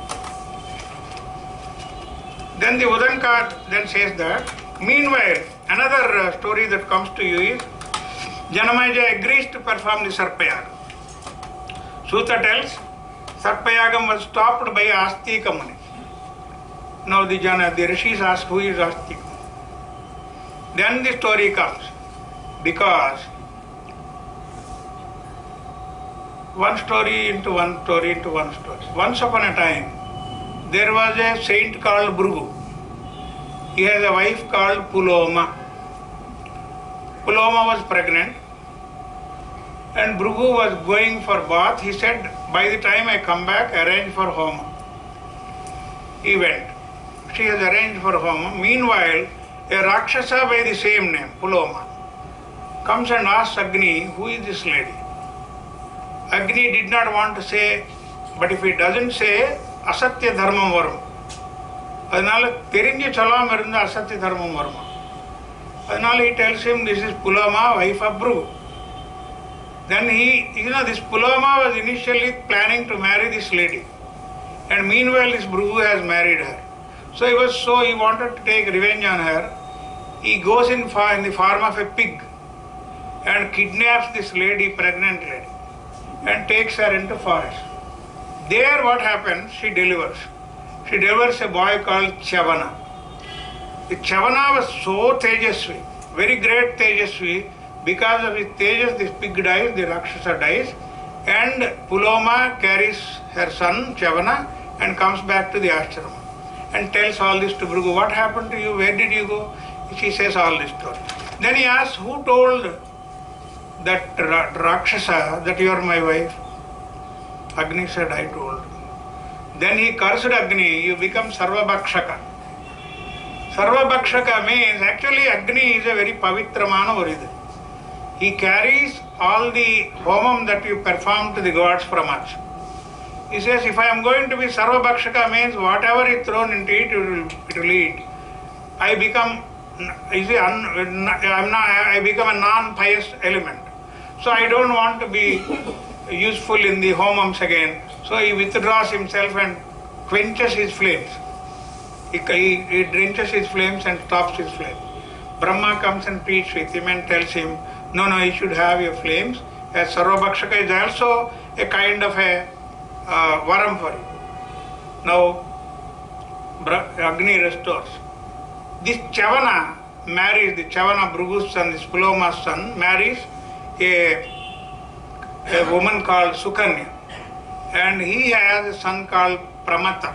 then the Udanka then says that, meanwhile, Another story that comes to you is Janamaya agrees to perform the Sarpayagam. Suta tells Sarpayagam was stopped by Astika Muni. Now the rishis ask, who is Astika? Then the story comes, because one story into one story into one story. Once upon a time, there was a saint called Bhrigu. He has a wife called Puloma. Puloma was pregnant, and Bhrigu was going for bath. He said, by the time I come back, arrange for Homa. He went. She has arranged for Homa. Meanwhile, a Rakshasa by the same name, Puloma, comes and asks Agni, who is this lady? Agni did not want to say, but if he doesn't say, Asatya Dharmam Varum. அதனால தெரிஞ்சு சொல்லாம இருந்த அசத்திய தர்மம் வருமா. அதனால he tells him, this is Puloma, wife of Bhrigu. Then this Puloma was initially planning to marry this lady, and meanwhile this Bhrigu has married her. So he wanted to take revenge on her. He goes in the form of a pig and kidnaps this lady, pregnant lady, and takes her into forest. There what happens, she delivers. She delivers a boy called Chavana. The Chavana was so Tejasvi, very great Tejasvi. Because of his Tejas, this pig dies, the Rakshasa dies, and Puloma carries her son Chavana and comes back to the ashrama and tells all this to Bhrigu. What happened to you? Where did you go? She says all this story. Then he asks, who told that Rakshasa that you are my wife? Agni said, I told. Then he cursed Agni, you become Sarvabhakshaka. Sarvabhakshaka means, actually Agni is a very pavitra manavarida. He carries all the homam that you perform to the gods from us. He says, if I am going to be Sarvabhakshaka means whatever is thrown into it, it will eat. I become a non-pious element. So I don't want to be useful in the homams again. So he withdraws himself and quenches his flames. He drenches his flames and stops his flames. Brahma comes and pleads with him and tells him, no, you should have your flames. As Sarvabhakshaka is also a kind of a varam for you. Now, Agni restores. This Chavana marries, the Chavana Bhrigu's son, this Puloma's son, marries a woman called Sukanya. And he has a son called Pramati.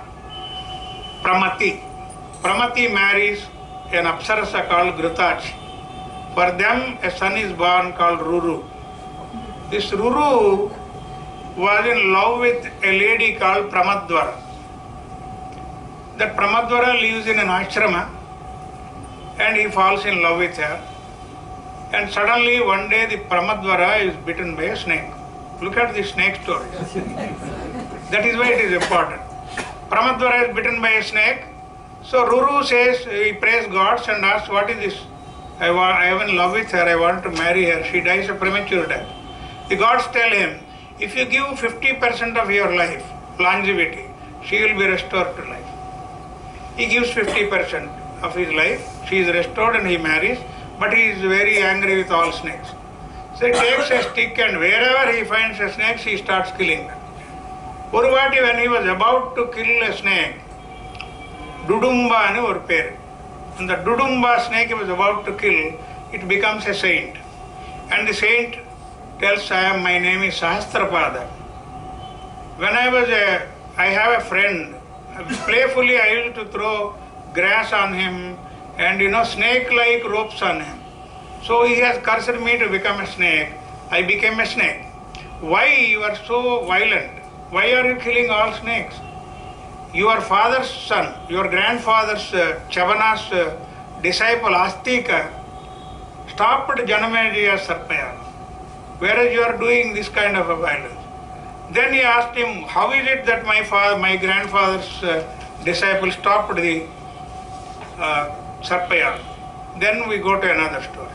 Pramati marries an Apsarasa called Ghrutachi. For them, a son is born called Ruru. This Ruru was in love with a lady called Pramadvara. That Pramadvara lives in an ashrama and he falls in love with her. And suddenly one day the Pramadvara is bitten by a snake. Look at the snake story. That is why it is important. Pramadvara is bitten by a snake. So Ruru says, he prays gods and asks, what is this? I am in love with her, I want to marry her. She dies a premature death. The gods tell him, if you give 50% of your life, longevity, she will be restored to life. He gives 50% of his life, she is restored and he marries, but he is very angry with all snakes. So he takes a stick and wherever he finds a snake, he starts killing them. Urvati, when he was about to kill a snake, Dudumba anu or pair. And the Dudumba snake he was about to kill, it becomes a saint. And the saint tells, my name is Sahasrapada. When I have a friend, playfully I used to throw grass on him and snake-like ropes on him. So he has cursed me to become a snake. I became a snake. Why you are so violent? Why are you killing all snakes? Your father's son, your grandfather's Chavana's disciple Astika stopped Janamaya Sarpayagam, whereas you are doing this kind of a violence. Then he asked him, how is it that my grandfather's disciple stopped the Sarpayagam? Then we go to another story.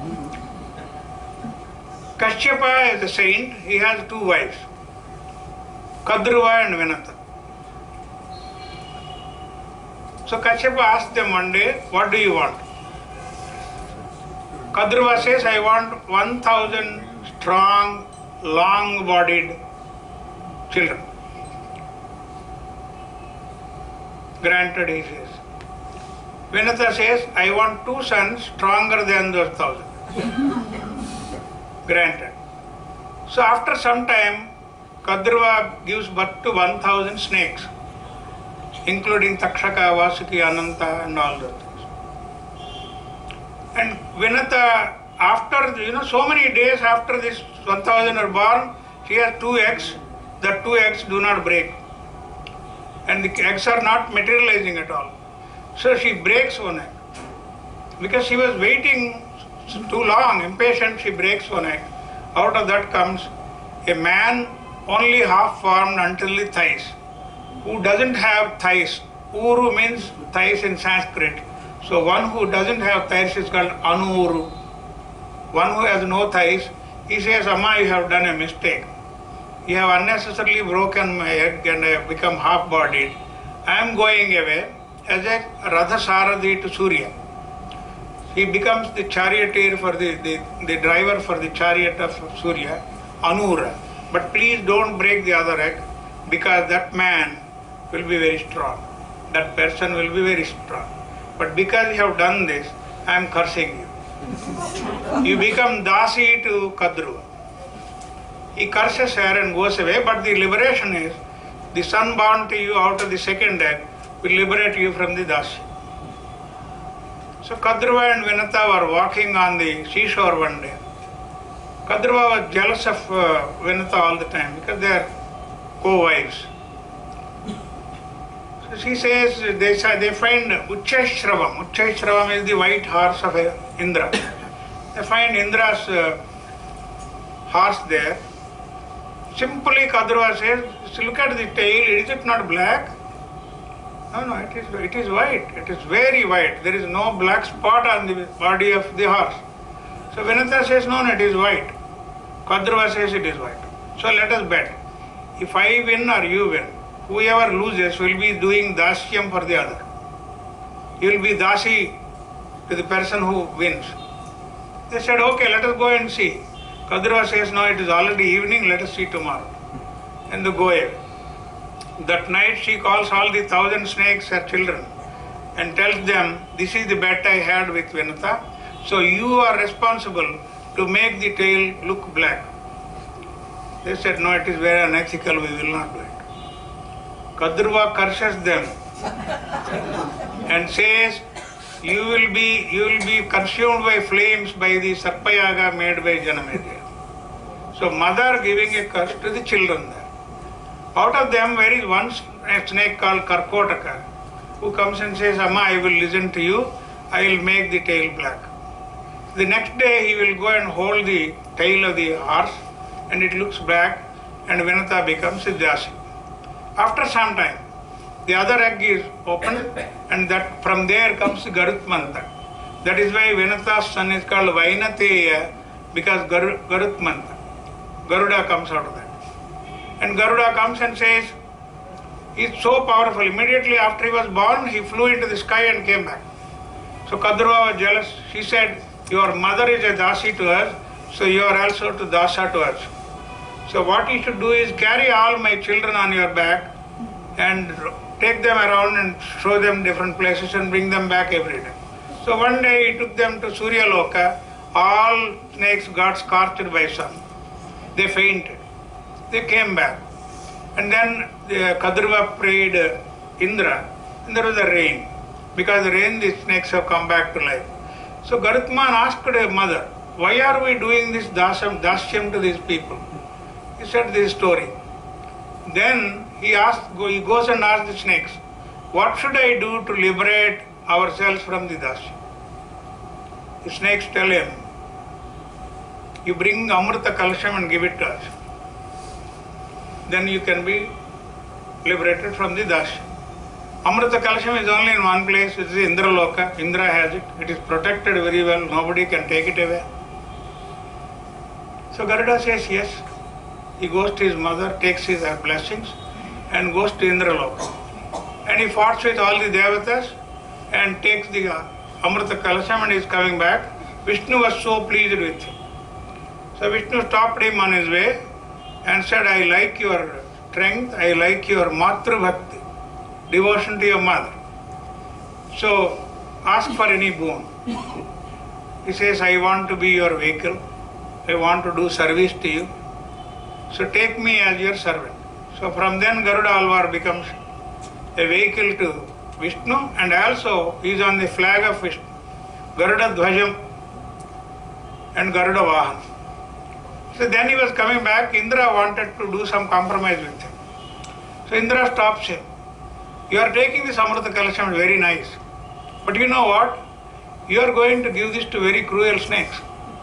Kashyapa is a saint. He has two wives, Kadruva and Vinata. So Kashyapa asked them one day, what do you want? Kadruva says, I want 1,000 strong, long-bodied children. Granted, he says. Vinata says, I want 2 sons stronger than those 1,000. Granted. So after some time, Kadruva gives birth to 1,000 snakes, including Takshaka, Vasuki, Ananta and all those things. And Vinata, after, so many days after this 1,000 are born, she has 2 eggs. The 2 eggs do not break. And the eggs are not materializing at all. So she breaks one egg. Because she was waiting too long, impatient, she breaks one egg. Out of that comes a man only half formed until the thighs, who doesn't have thighs. Uru means thighs in Sanskrit. So one who doesn't have thighs is called Anuru. One who has no thighs, he says, Amma, you have done a mistake. You have unnecessarily broken my egg and I have become half-bodied. I am going away as a Radha Saradhi to Surya. He becomes the charioteer for the driver for the chariot of Surya, Anura. But please don't break the other egg, because that man will be very strong. That person will be very strong. But because you have done this, I am cursing you. You become Dasi to Kadruva. He curses her and goes away, but the liberation is, the son born to you out of the second egg will liberate you from the Dasi. So Kadruva and Vinata were walking on the seashore one day. Kadruva was jealous of Vinata all the time because they are co-wives. So she says, they find Uchchaishravam. Uchchaishravam is the white horse of Indra. They find Indra's horse there. Simply Kadruva says, look at the tail, is it not black? No, it is white. It is very white. There is no black spot on the body of the horse. So Vinata says, no, it is white. Kadruva says it is white. So let us bet. If I win or you win, whoever loses will be doing dasyam for the other. He will be dasi to the person who wins. They said, okay, let us go and see. Kadruva says, no, it is already evening, let us see tomorrow. And they go away. That night she calls all the 1,000 snakes, her children, and tells them, this is the bet I had with Vinata, so you are responsible to make the tail look black. They said, no, it is very unethical, we will not do it. Kadruva curses them and says, you will be consumed by flames by the Sarpayaga made by Janamedaya. So mother giving a curse to the children there. Out of them there is one snake called Karkotaka, who comes and says, Amma, I will listen to you, I will make the tail black. The next day he will go and hold the tail of the horse and it looks black and Vinata becomes a Dasi. After some time, the other egg is opened and that from there comes Garutmanta. That is why Vinata's son is called Vainateya, because Garutmanta. Garuda comes out of that. And Garuda comes and says, he is so powerful. Immediately after he was born, he flew into the sky and came back. So Kadruva was jealous. She said, your mother is a Dasi to us, so you are also to Dasa to us. So what you should do is carry all my children on your back and take them around and show them different places and bring them back every day. So one day he took them to Surya Loka. All snakes got scorched by sun. They fainted. They came back. And then Kadruva prayed Indra, and there was a rain. Because of the rain, the snakes have come back to life. So Garutman asked her mother, why are we doing this dasyam to these people? He said this story. Then he goes and asks the snakes, what should I do to liberate ourselves from the dasyam? The snakes tell him, you bring Amrita Kalasham and give it to us. Then you can be liberated from the dasyam. Amrita Kalasham is only in one place, it is Indra Loka. Indra has it. It is protected very well, nobody can take it away. So Garuda says yes. He goes to his mother, takes his blessings and goes to Indra Loka. And he fights with all the Devatas and takes the Amrita Kalasham and is coming back. Vishnu was so pleased with him. So Vishnu stopped him on his way and said, I like your strength, I like your Matru Bhakti, devotion to your mother. So ask for any boon. He says, I want to be your vehicle, I want to do service to you. So take me as your servant. So from then Garuda Alvar becomes a vehicle to Vishnu, and also he is on the flag of Vishnu, Garuda Dhwajam and Garuda Vahan. So then he was coming back, Indra wanted to do some compromise with him. So Indra stops him. You are taking this Amrita Kalasham, very nice. But you know what? You are going to give this to very cruel snakes.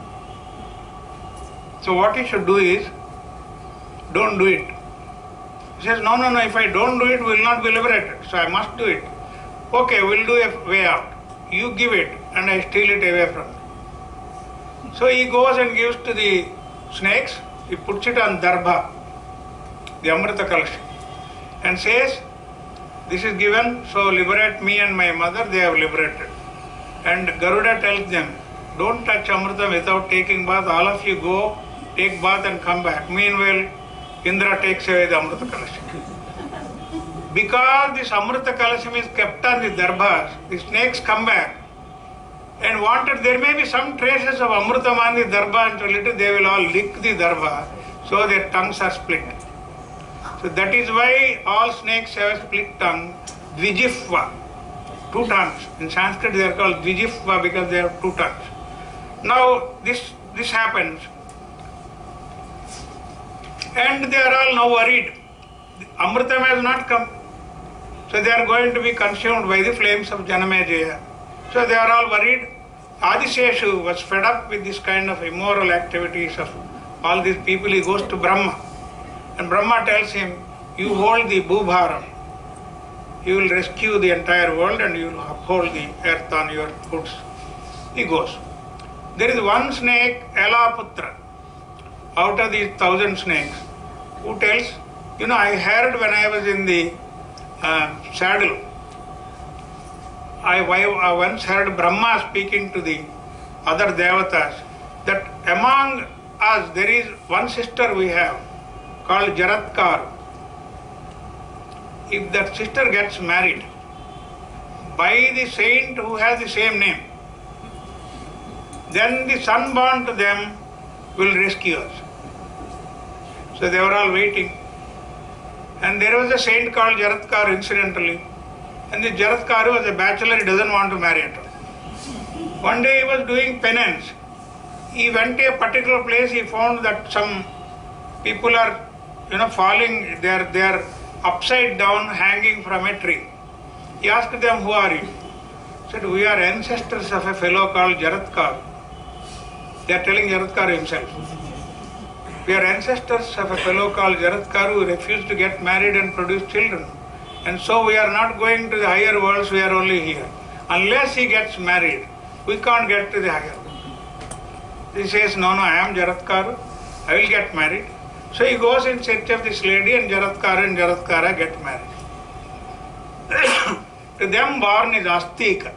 So what you should do is, don't do it. He says, no, if I don't do it, we will not be liberated. So I must do it. Okay, we'll do a way out. You give it and I steal it away from you. So he goes and gives to the snakes, he puts it on Darbha, the Amrita Kalasham, and says, this is given, so liberate me and my mother, they have liberated. And Garuda tells them, don't touch Amrita without taking bath, all of you go, take bath and come back. Meanwhile, Indra takes away the Amrita Kalasham. Because this Amrita Kalasham is kept on the Darbhas, the snakes come back and wanted, there may be some traces of Amritam on the Darbha, and little they will all lick the Darbha, so their tongues are split. So that is why all snakes have a split tongue, Dvijifva, two tongues. In Sanskrit they are called Dvijifva because they have two tongues. Now this happens, and they are all now worried. Amritam has not come, so they are going to be consumed by the flames of Janamejaya. So they are all worried. Adiseshu was fed up with this kind of immoral activities of all these people. He goes to Brahma, and Brahma tells him, you hold the Bhubharam. You will rescue the entire world and you will uphold the earth on your hoods. He goes. There is one snake, Elaputra, out of these 1,000 snakes, who tells, I heard when I was in the saddle, I once heard Brahma speaking to the other devatas that among us there is one sister we have called Jaratkar. If that sister gets married by the saint who has the same name, then the son born to them will rescue us. So they were all waiting. And there was a saint called Jaratkar incidentally. And the Jaratkar was a bachelor, he doesn't want to marry at all. One day he was doing penance. He went to a particular place, he found that some people are, falling, they are upside down hanging from a tree. He asked them, who are you? He said, we are ancestors of a fellow called Jaratkar. They are telling Jaratkar himself. We are ancestors of a fellow called Jaratkar who refused to get married and produce children. And so we are not going to the higher worlds, we are only here. Unless he gets married, we can't get to the higher world. He says, no, I am Jaratkar, I will get married. So he goes in search of this lady, and Jaratkara get married. To them born is Astika.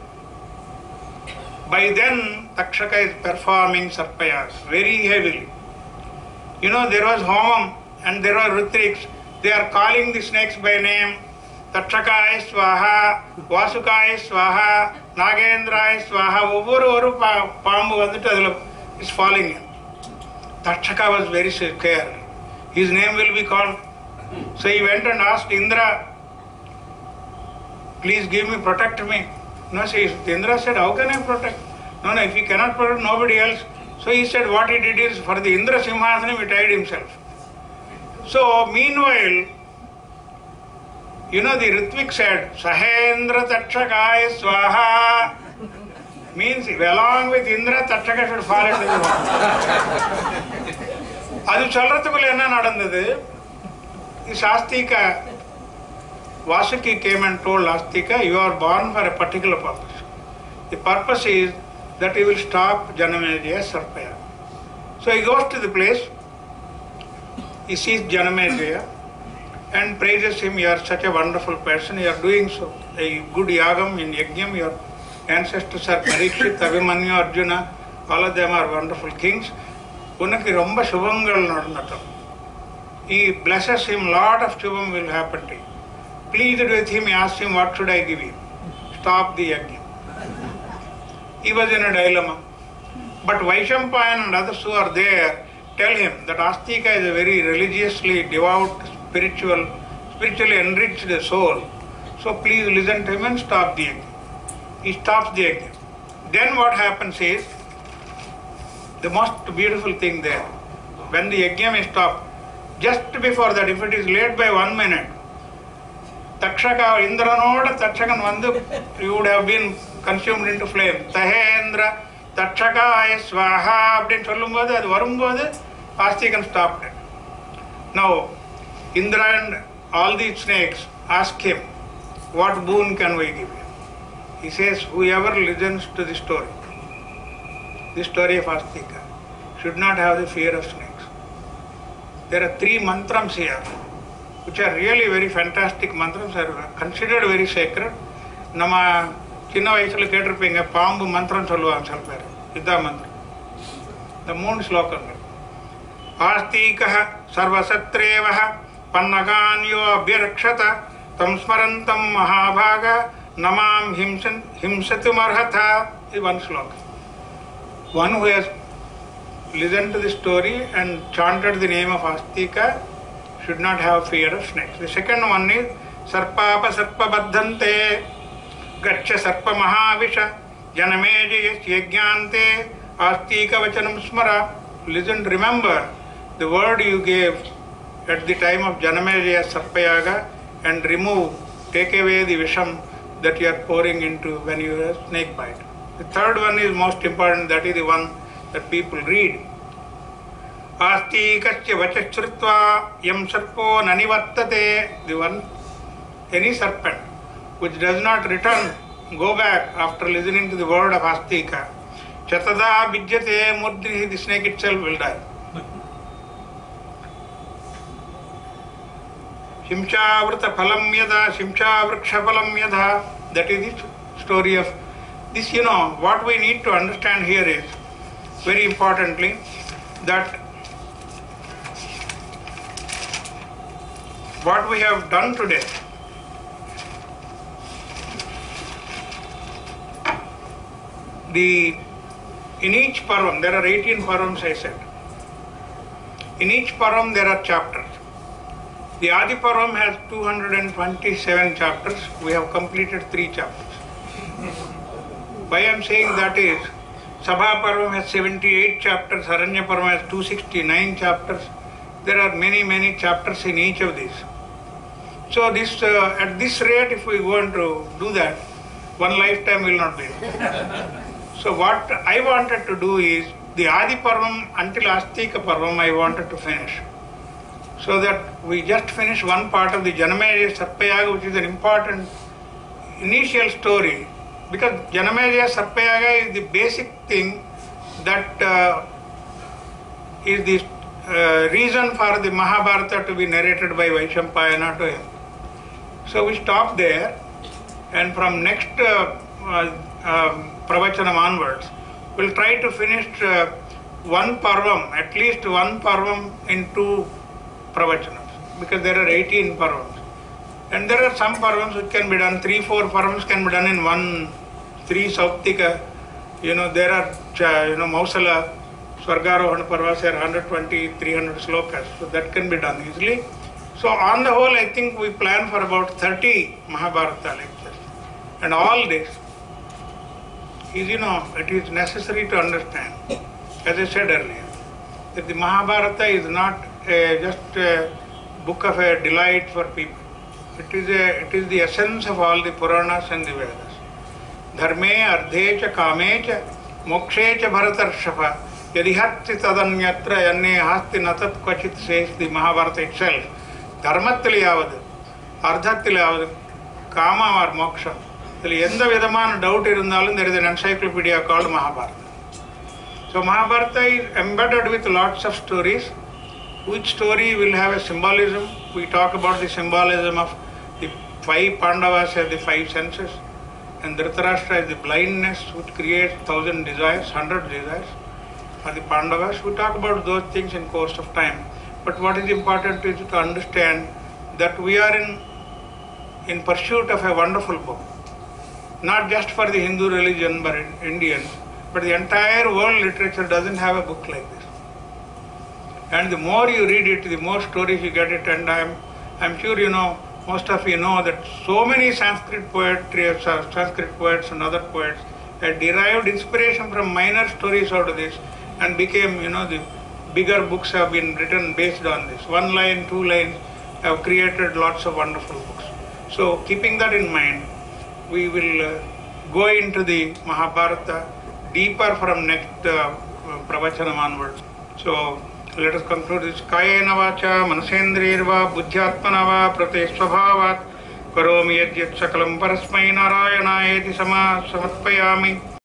By then Takshaka is performing sarpayas very heavily. There was Homam and there were Ritriks. They are calling the snakes by name. Takshakaya Swaha, Vasukaya Swaha, Nagendraya Swaha. Over Pambu is falling in. Takshaka was very scared. His name will be called. So he went and asked Indra, please give me, protect me. Indra said, how can I protect? No, if he cannot protect nobody else. So he said what he did is, for the Indra Simhasanam he tied himself. So meanwhile, the Ritvik said, Sahendra Takshakaya Swaha, means along with Indra, Takshaka should fall into the water. Adu Chalrathukul enna nadandadu? This Astika, Vasuki came and told Astika, you are born for a particular purpose. The purpose is that he will stop Janamejaya Sarpaya. So he goes to the place, he sees Janamejaya and praises him, you are such a wonderful person, you are doing so a good yagam in Yajnam, your ancestors are Parikshit, Abhimanyu, Arjuna, All of them are wonderful kings. Unaki romba shubhangal nadanatam. He blesses him, lot of shubham will happen to him. Pleased with him, he asks him, what should I give him? Stop the yajna. He was in a dilemma. But Vaishampayan and others who are there tell him that Astika is a very religiously devout, spiritually enriched soul. So please listen to him and stop the yajna. He stops the yajna. Then what happens is, the most beautiful thing there, when the yajna is stopped, just before that, if it is late by 1 minute, Takshaka, Indranoda Takshakan Vandu, you would have been consumed into flame. Tahendra, Takshaka, Swaha, Abdin Cholumboda, Varumboda, Astikan stopped it. Now, Indra and all these snakes ask him, what boon can we give you? He says, whoever listens to the story of Astika, should not have the fear of snakes. There are 3 mantrams here, which are really very fantastic mantrams, are considered very sacred. Nama chinna vayasula ketirpinga paambu mantram solluvaanga solparu. Idda mantra. The 3 slokangal. Astikah sarvasatrevaha pannaganyo abhirakshata tam smarantam mahabhaga namam himsatum arhatha is 1 sloka. One who has listened to the story and chanted the name of Astika should not have fear of snakes. The second one is Sarpapa Sarpa Baddhante Gacha Sarpa Mahavisha Janamejayas Yajnante Astika Vachanam Smara. Listen, remember the word you gave at the time of Janamejaya Sarpayaga and take away the visham that you are pouring into when you have a snake bite. The third one is most important, that is the one that people read. Astikasya vachachritva yam sarpo nanivartate. The one, any serpent which does not return, go back after listening to the word of Astika. Chatada bijyate mudrihi, the snake itself will die. Shimcha vrta phalam yada, shimcha vriksha phalam yada. That is the story of this. What we need to understand here is, very importantly, that what we have done today, in each param, there are 18 params, I said. In each param there are chapters. The Adi Param has 227 chapters. We have completed 3 chapters. Why I am saying that is, Sabha Param has 78 chapters, Aranya Param has 269 chapters. There are many chapters in each of these. So this, at this rate, if we go on to do that, one lifetime will not be. So what I wanted to do is, the Adi Param until Astika Param I wanted to finish. So that we just finish one part of the Janamejaya Sarpayaga, which is an important initial story. Because Janamejaya Sarpayaga is the basic thing that is the reason for the Mahabharata to be narrated by Vaishampayana to him. So we stop there, and from next pravachanam onwards, we'll try to finish one parvam, at least one parvam in 2 pravachanams, because there are 18 parvams. And there are some parvams which can be done, 3-4 parvams can be done in one, 3 Sauptika. There are, Mausala, Swargarohana Parvas are 120-300 slokas, so that can be done easily. So on the whole, I think we plan for about 30 Mahabharata lectures. And all this is, it is necessary to understand, as I said earlier, that the Mahabharata is not just a book of a delight for people. It is the essence of all the Puranas and the Vedas. Dharme, ardhe cha, kame cha, mokshe cha bharatarshava, yadihatti tadanyatra yanne hasti natat kvachit, says the Mahabharata itself. Dharmattili yavadu, ardhattili yavadu, kama or moksha. Endha vidhamana doubt irundhalum, there is an encyclopedia called Mahabharata. So Mahabharata is embedded with lots of stories. Each story will have a symbolism. We talk about the symbolism of the 5 Pandavas as the 5 senses. and Dhritarashtra is the blindness which creates 1,000 desires, 100 desires. For the Pandavas, we talk about those things in course of time. But what is important is to understand that we are in pursuit of a wonderful book. Not just for the Hindu religion, but Indians, but the entire world literature doesn't have a book like this. And the more you read it, the more stories you get it. And I'm sure you know, most of you know that so many Sanskrit poets and other poets had derived inspiration from minor stories out of this and became, the bigger books have been written based on this. 1 line, 2 lines have created lots of wonderful books. So keeping that in mind, we will go into the Mahabharata deeper from next pravachanam onwards. So let us conclude this. Kayena vacha manasendrirva buddhyatmana va pratesvabhavat karomi yadyat sakalam parasmai narayanaeti samatpayami.